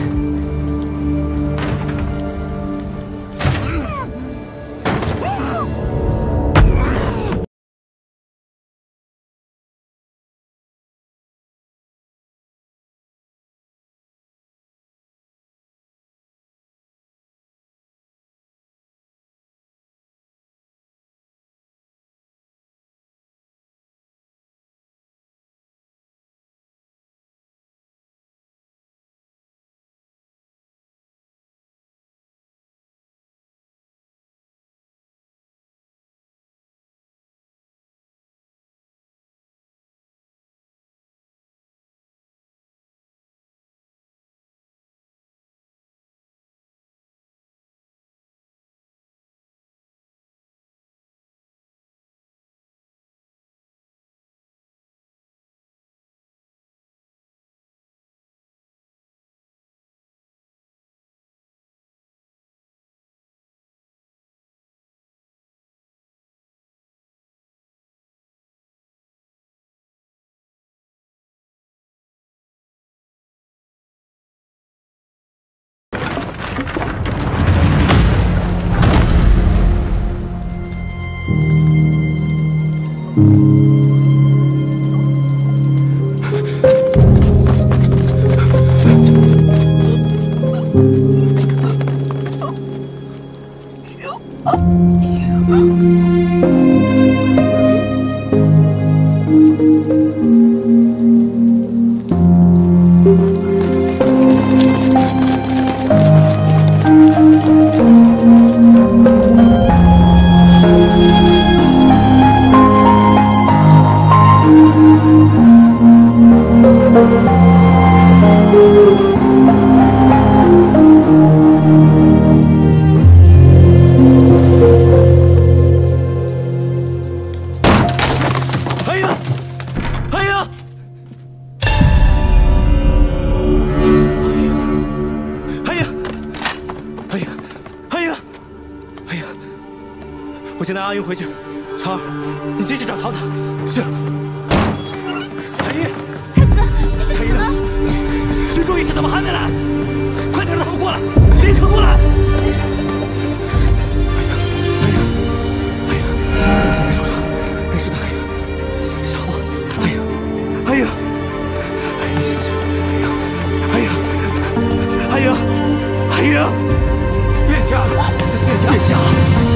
[SPEAKER 7] 我先带阿英回去，长儿，你继续找桃子。是。太医，
[SPEAKER 15] 太子，
[SPEAKER 7] 太医呢？军中义士怎么还没来？快点让他们过来，立刻过来！哎呀，哎呀，你别受伤，没事的，阿英，小我，哎呀，哎呀，哎呀，你小心，哎呀，哎呀，哎呀，哎呀，殿下，殿下，殿下。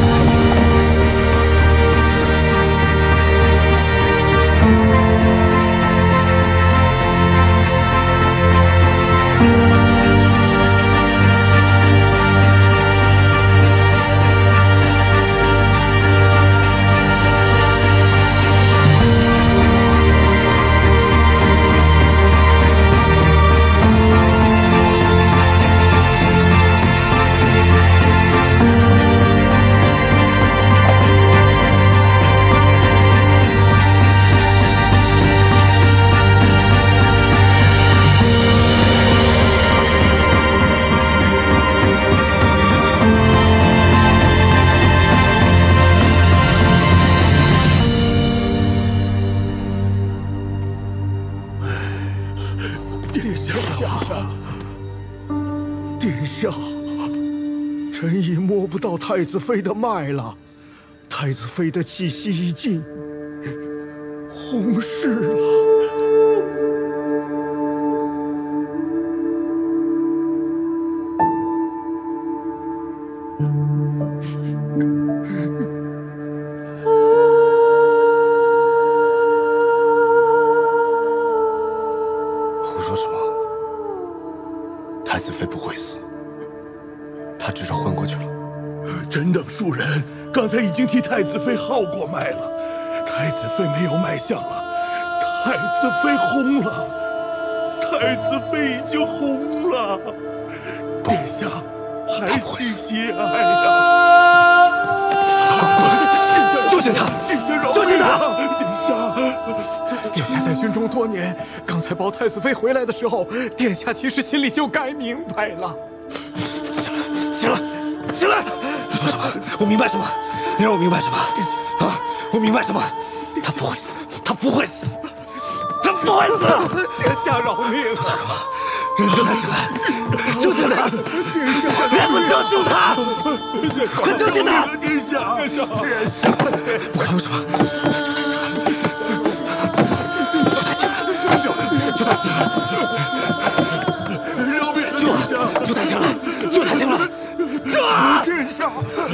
[SPEAKER 18] 殿下，殿下，臣已摸不到太子妃的脉了，太子妃的气息已尽，红逝了。
[SPEAKER 1] 太子妃不会死， 他只是昏过去了。
[SPEAKER 19] 真等庶人刚才已经替太子妃号过脉了，太子妃没有脉象了，太子妃红了，太子妃已经红了，殿下还请节哀呀！
[SPEAKER 7] 救救他！救救他！
[SPEAKER 19] 殿下，
[SPEAKER 14] 殿下在军中多年，刚才抱太子妃回来的时候，殿下其实心里就该明白了。
[SPEAKER 7] 起来，起来！你说什么？我明白什么？你让我明白什么？啊！我明白什么？他不会死，他不会死，他不会死！
[SPEAKER 19] 殿下饶命！
[SPEAKER 7] 他干嘛？救他起来！救救他！
[SPEAKER 19] 殿下，
[SPEAKER 7] 别不救救他！快救救他！
[SPEAKER 19] 殿下，殿下，殿下！
[SPEAKER 7] 不管为什么，救他起来！救他起来！救他起来！
[SPEAKER 19] 饶命！
[SPEAKER 7] 救啊！救他起来！救他起来！救啊！
[SPEAKER 19] 殿下！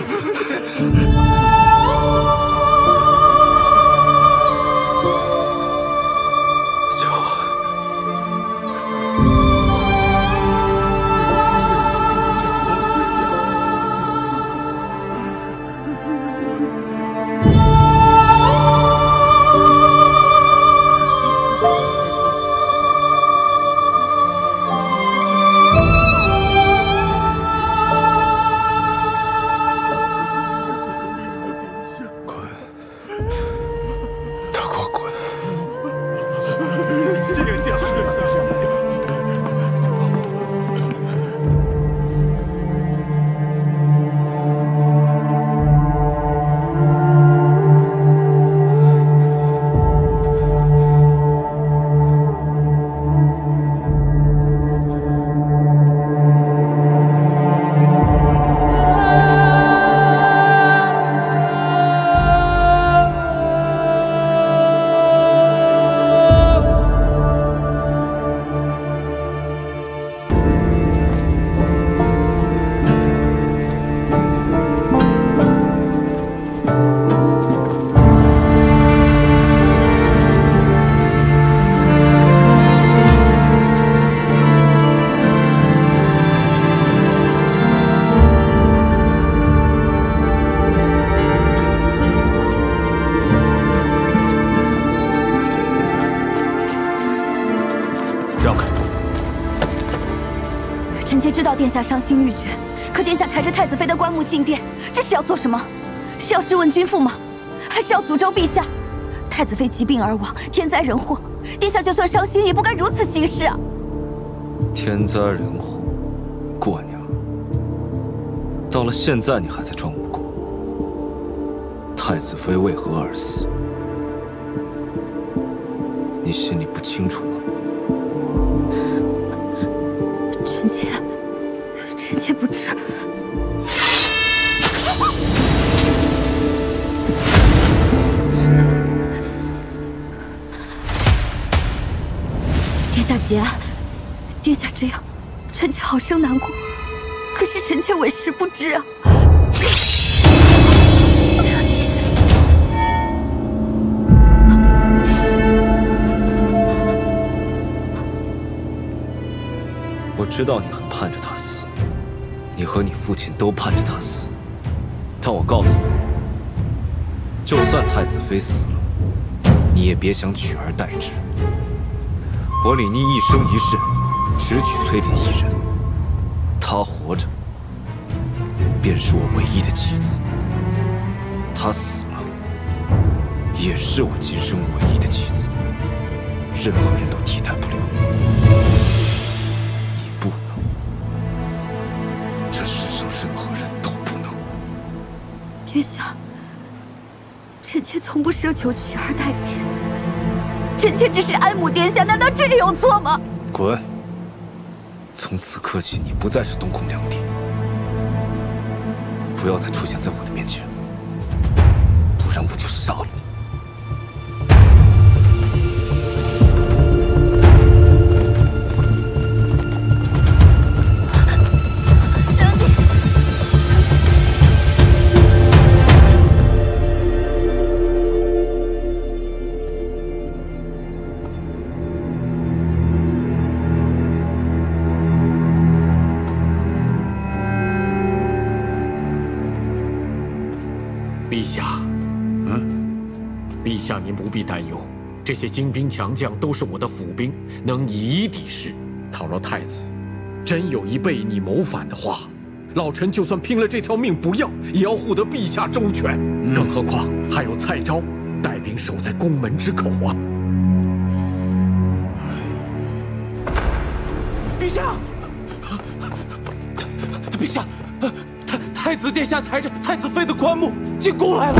[SPEAKER 9] 殿下伤心欲绝，可殿下抬着太子妃的棺木进殿，这是要做什么？是要质问君父吗？还是要诅咒陛下？太子妃疾病而亡，天灾人祸，殿下就算伤心，也不该如此行事啊！
[SPEAKER 1] 天灾人祸，过娘，到了现在你还在装无辜。太子妃为何而死？你心里不清楚吗？
[SPEAKER 9] 臣妾。臣妾不知。殿下节哀，殿下这样，臣妾好生难过。可是臣妾委实不知啊。
[SPEAKER 1] 我知道你很盼着他死。你和你父亲都盼着他死，但我告诉你，就算太子妃死了，你也别想取而代之。我李逆一生一世只娶崔莲一人，她活着便是我唯一的妻子，她死了也是我今生唯一的妻子，任何人都替代不了。你不能。这世上任何人都不能。
[SPEAKER 9] 殿下，臣妾从不奢求取而代之，臣妾只是爱慕殿下，难道这有错吗？
[SPEAKER 1] 滚！从此刻起，你不再是东宫良娣，不要再出现在我的面前，不然我就杀了你。
[SPEAKER 6] 陛下，嗯，陛下您不必担忧，这些精兵强将都是我的府兵，能以一敌十。倘若太子真有意背逆谋反的话，老臣就算拼了这条命不要，也要护得陛下周全。嗯、更何况还有蔡昭带兵守在宫门之口啊！
[SPEAKER 7] 陛下，陛下，太太子殿下抬着太子妃的棺木进宫来了。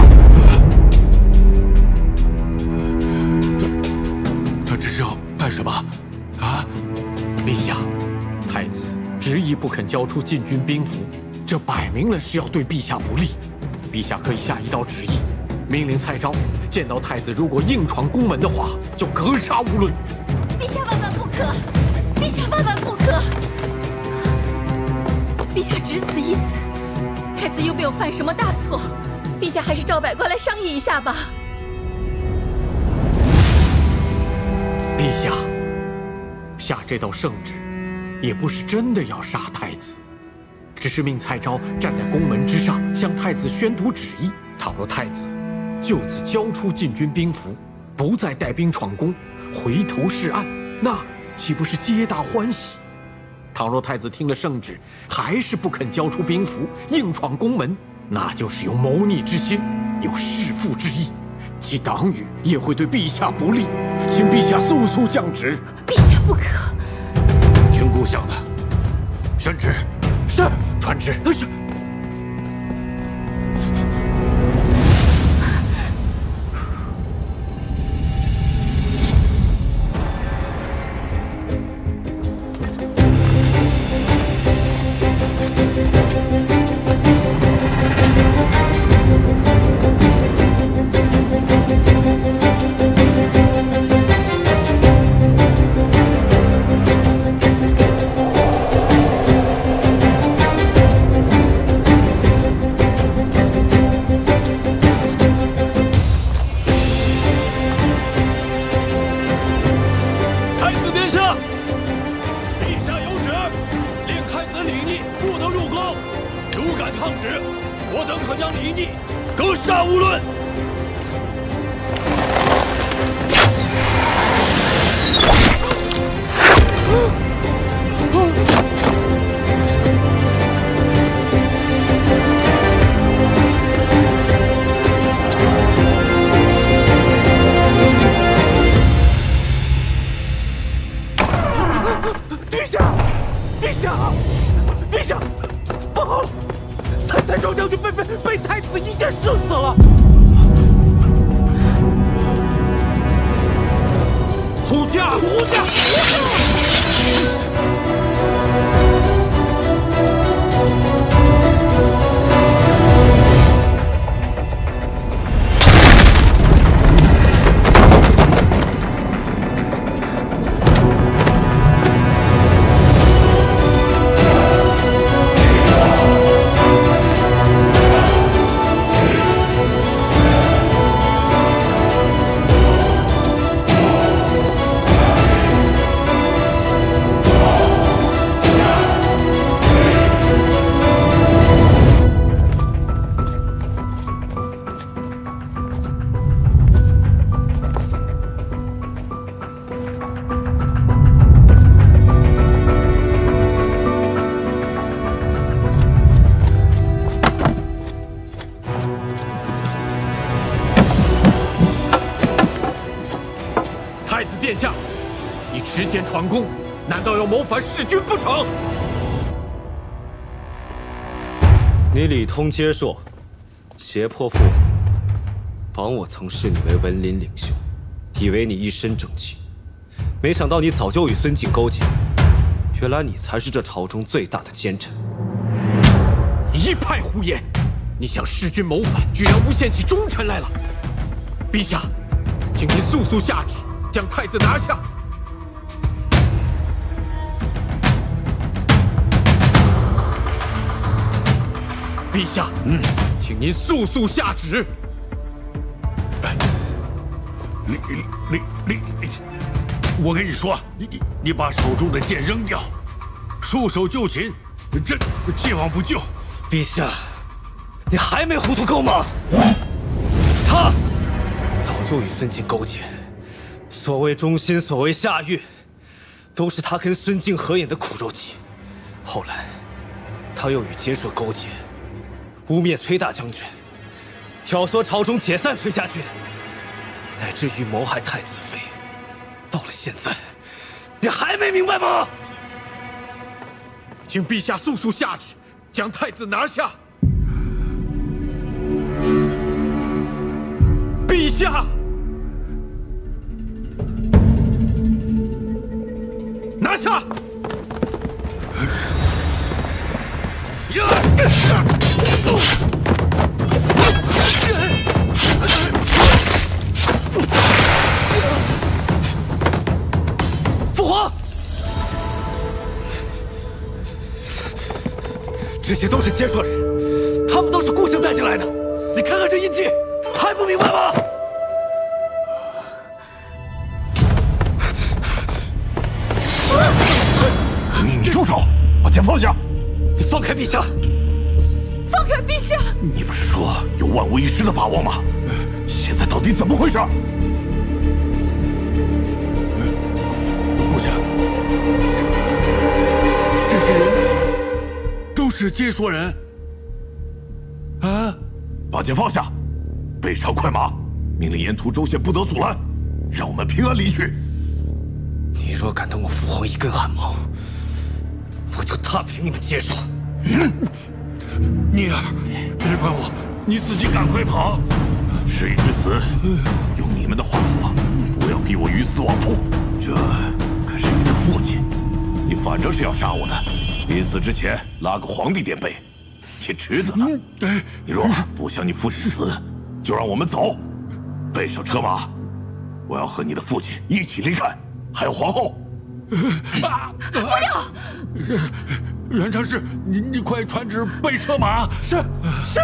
[SPEAKER 13] 他这是要干什么？啊！
[SPEAKER 6] 陛下，太子执意不肯交出禁军兵符，这摆明了是要对陛下不利。陛下可以下一道旨意，命令蔡昭见到太子如果硬闯宫门的话，就格杀无论。
[SPEAKER 9] 陛下万万不可！陛下万万不可！陛下只死一子，太子又没有犯什么大错，陛下还是召百官来商议一下吧。
[SPEAKER 6] 陛下，下这道圣旨，也不是真的要杀太子，只是命蔡昭站在宫门之上，向太子宣读旨意。倘若太子就此交出禁军兵符，不再带兵闯宫，回头是岸，那岂不是皆大欢喜？倘若太子听了圣旨，还是不肯交出兵符，硬闯宫门，那就是有谋逆之心，有弑父之意，其党羽也会对陛下不利，请陛下速速降旨。
[SPEAKER 9] 陛下不可！
[SPEAKER 13] 听故乡的，宣旨。
[SPEAKER 6] 是，传旨。
[SPEAKER 7] 是。
[SPEAKER 6] 殿下，你持剑闯宫，难道要谋反弑君不成？
[SPEAKER 1] 你里通街硕，胁迫父皇，枉我曾视你为文林领袖，以为你一身正气，没想到你早就与孙敬勾结，原来你才是这朝中最大的奸臣。
[SPEAKER 6] 一派胡言！你想弑君谋反，居然诬陷起忠臣来了！陛下，请您速速下旨，将太子拿下。陛下，嗯，请您速速下旨。
[SPEAKER 13] 你你你你，我跟你说，你你你把手中的剑扔掉，束手就擒，这既往不咎。
[SPEAKER 1] 陛下， 你还没糊涂够吗？他早就与孙敬勾结，所谓忠心，所谓下狱，都是他跟孙敬合演的苦肉计。后来，他又与奸硕勾结，污蔑崔大将军，挑唆朝中解散崔家军，乃至于谋害太子妃。到了现在，你还没明白吗？
[SPEAKER 20] 请陛下速速下旨，将太子拿下。陛下，拿下！
[SPEAKER 1] 父皇，这些都是奸硕人，他们都是孤行带进来的。你看看这印记，还不明白吗？
[SPEAKER 11] 你你住手！把剑放下！
[SPEAKER 1] 你放开陛下！
[SPEAKER 9] 放开陛下！
[SPEAKER 11] 你不是说有万无一失的把握吗？现在到底怎么回事？
[SPEAKER 13] 顾家，这些人都是奸硕人啊！
[SPEAKER 11] 把剑放下，备上快马，命令沿途州县不得阻拦，让我们平安离去。
[SPEAKER 1] 你若敢动我父皇一根汗毛，我就踏平你们奸硕！
[SPEAKER 13] 嗯，宁儿，别管我，你自己赶快跑！
[SPEAKER 11] 事已至此，用你们的话说，不要逼我鱼死网破。这可是你的父亲，你反正是要杀我的。临死之前拉个皇帝垫背，也值得了。你若不想你父亲死，就让我们走，备上车马，我要和你的父亲一起离开。还有皇后。
[SPEAKER 13] 啊！不要！元成事，你你快传旨备车马。
[SPEAKER 1] 是是。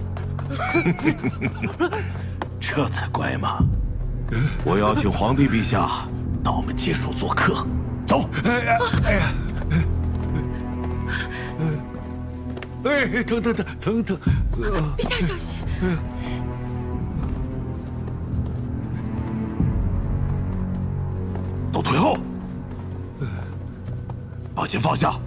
[SPEAKER 11] 这才乖嘛！我邀请皇帝陛下到我们街署做客，走。
[SPEAKER 13] 哎呀哎呀！哎，疼疼疼疼疼！
[SPEAKER 9] 陛下小心！
[SPEAKER 11] 都退后，把剑放下。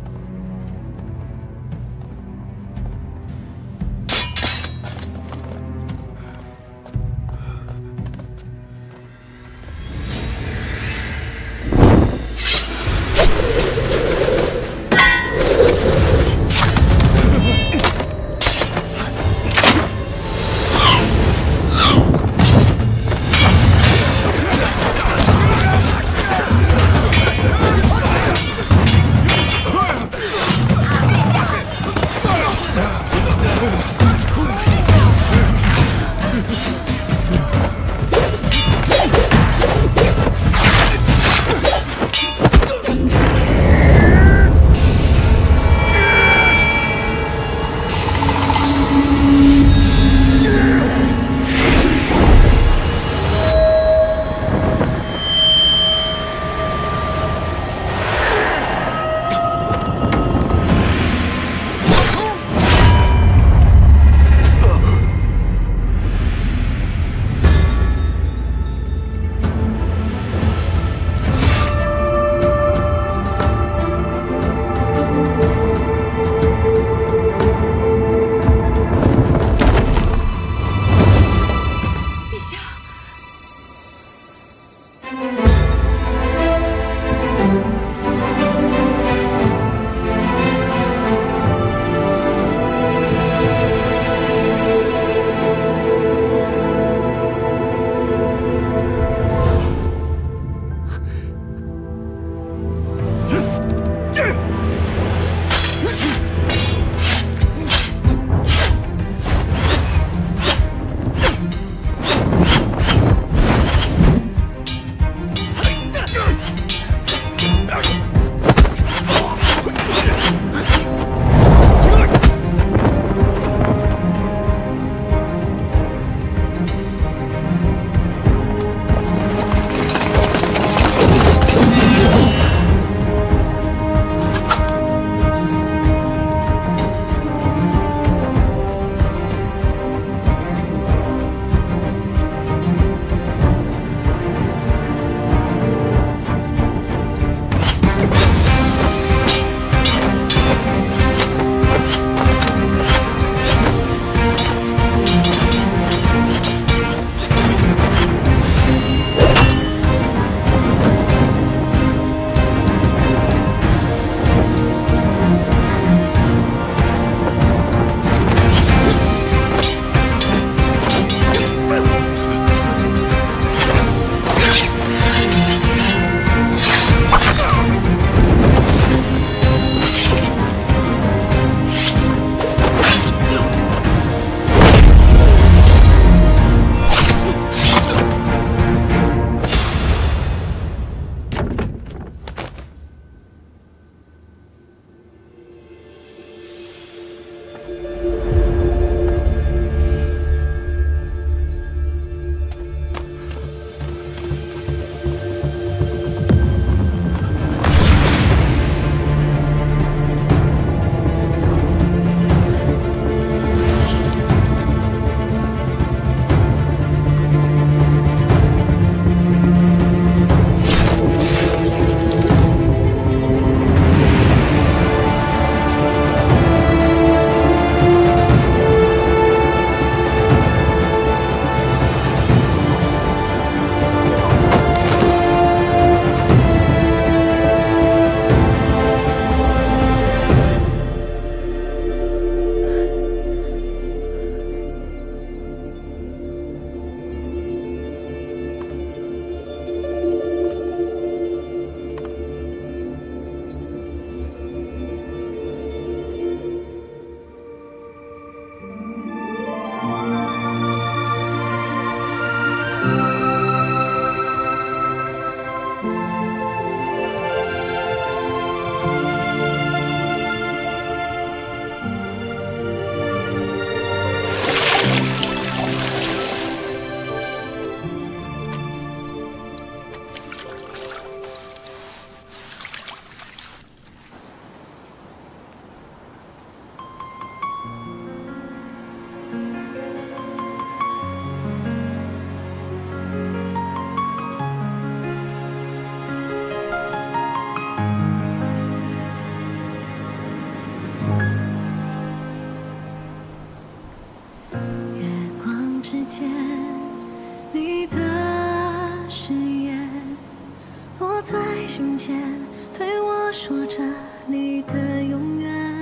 [SPEAKER 8] 琴键，对我说着你的永远。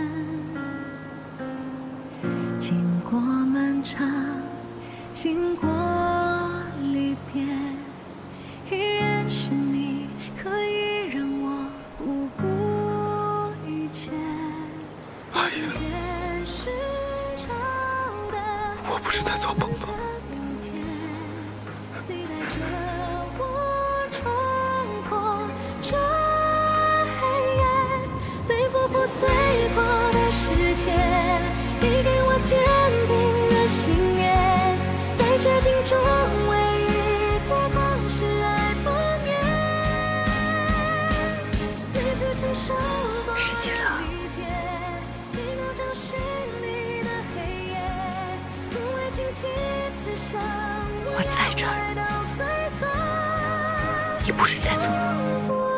[SPEAKER 8] 经过漫长，经过离别，依然是你可以让我不顾一切。
[SPEAKER 1] 阿言，我不是在做梦吗？
[SPEAKER 8] 破碎过的世界，你给我坚定的信念，在绝境中唯一的光是爱不灭。独自承受过
[SPEAKER 2] 十几了，
[SPEAKER 8] 你能找寻你的黑夜，无畏荆棘刺伤
[SPEAKER 2] 我在这儿，你不是在做梦。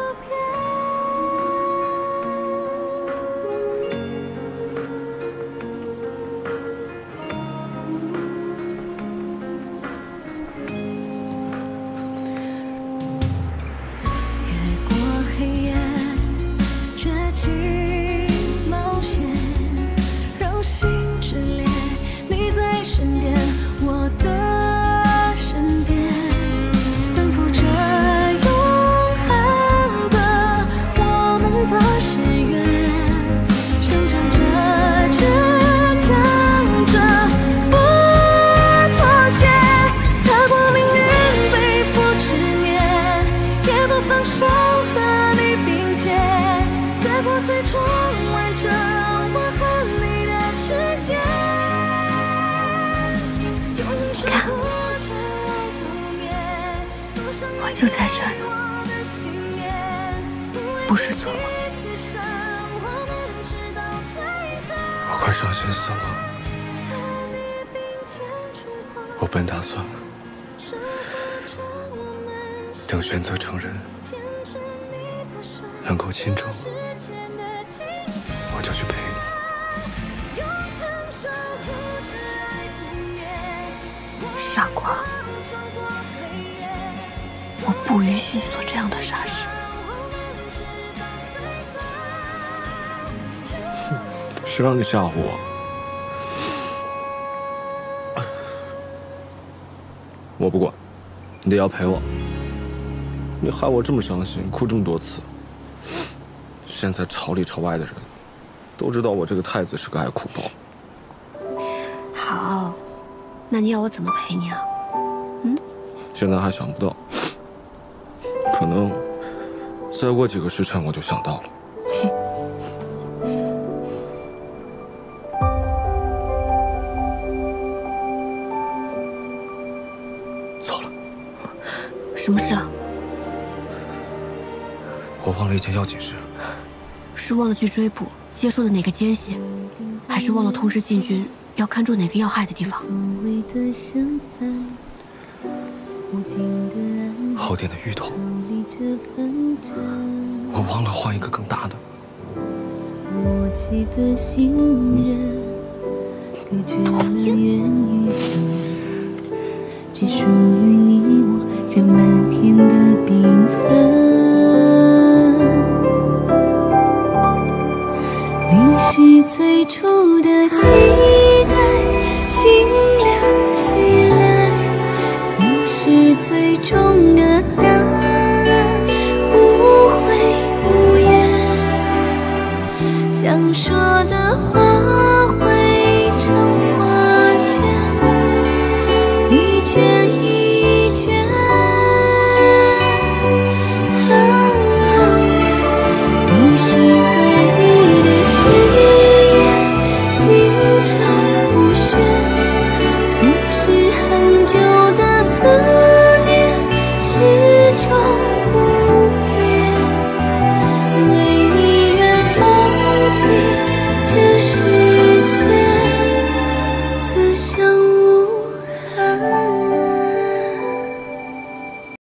[SPEAKER 2] 就在这儿，不是做梦。
[SPEAKER 1] 我快伤心死了，我本打算等选择成人，能够亲政，我就去陪
[SPEAKER 2] 你。傻瓜。我不允许你做这样的傻事。
[SPEAKER 1] 谁让你吓唬我？我不管，你得要陪我。你害我这么伤心，哭这么多次。现在朝里朝外的人都知道我这个太子是个爱哭包。
[SPEAKER 2] 好，那你要我怎么陪你啊？嗯？
[SPEAKER 1] 现在还想不到。可能再过几个时辰我就想到了。走了。
[SPEAKER 2] 什么事啊？
[SPEAKER 1] 我忘了一件要紧事。
[SPEAKER 2] 是忘了去追捕接收的哪个奸细，还是忘了通知禁军要看住哪个要害的地方？
[SPEAKER 1] 后殿的芋头，我忘了换一个更大的。
[SPEAKER 8] 默契的信任，隔绝了言语，只属于你我这漫天的缤纷。你是最初的期待，心亮起来。你是最终的答案，无悔无言。想说的话汇成画卷，你却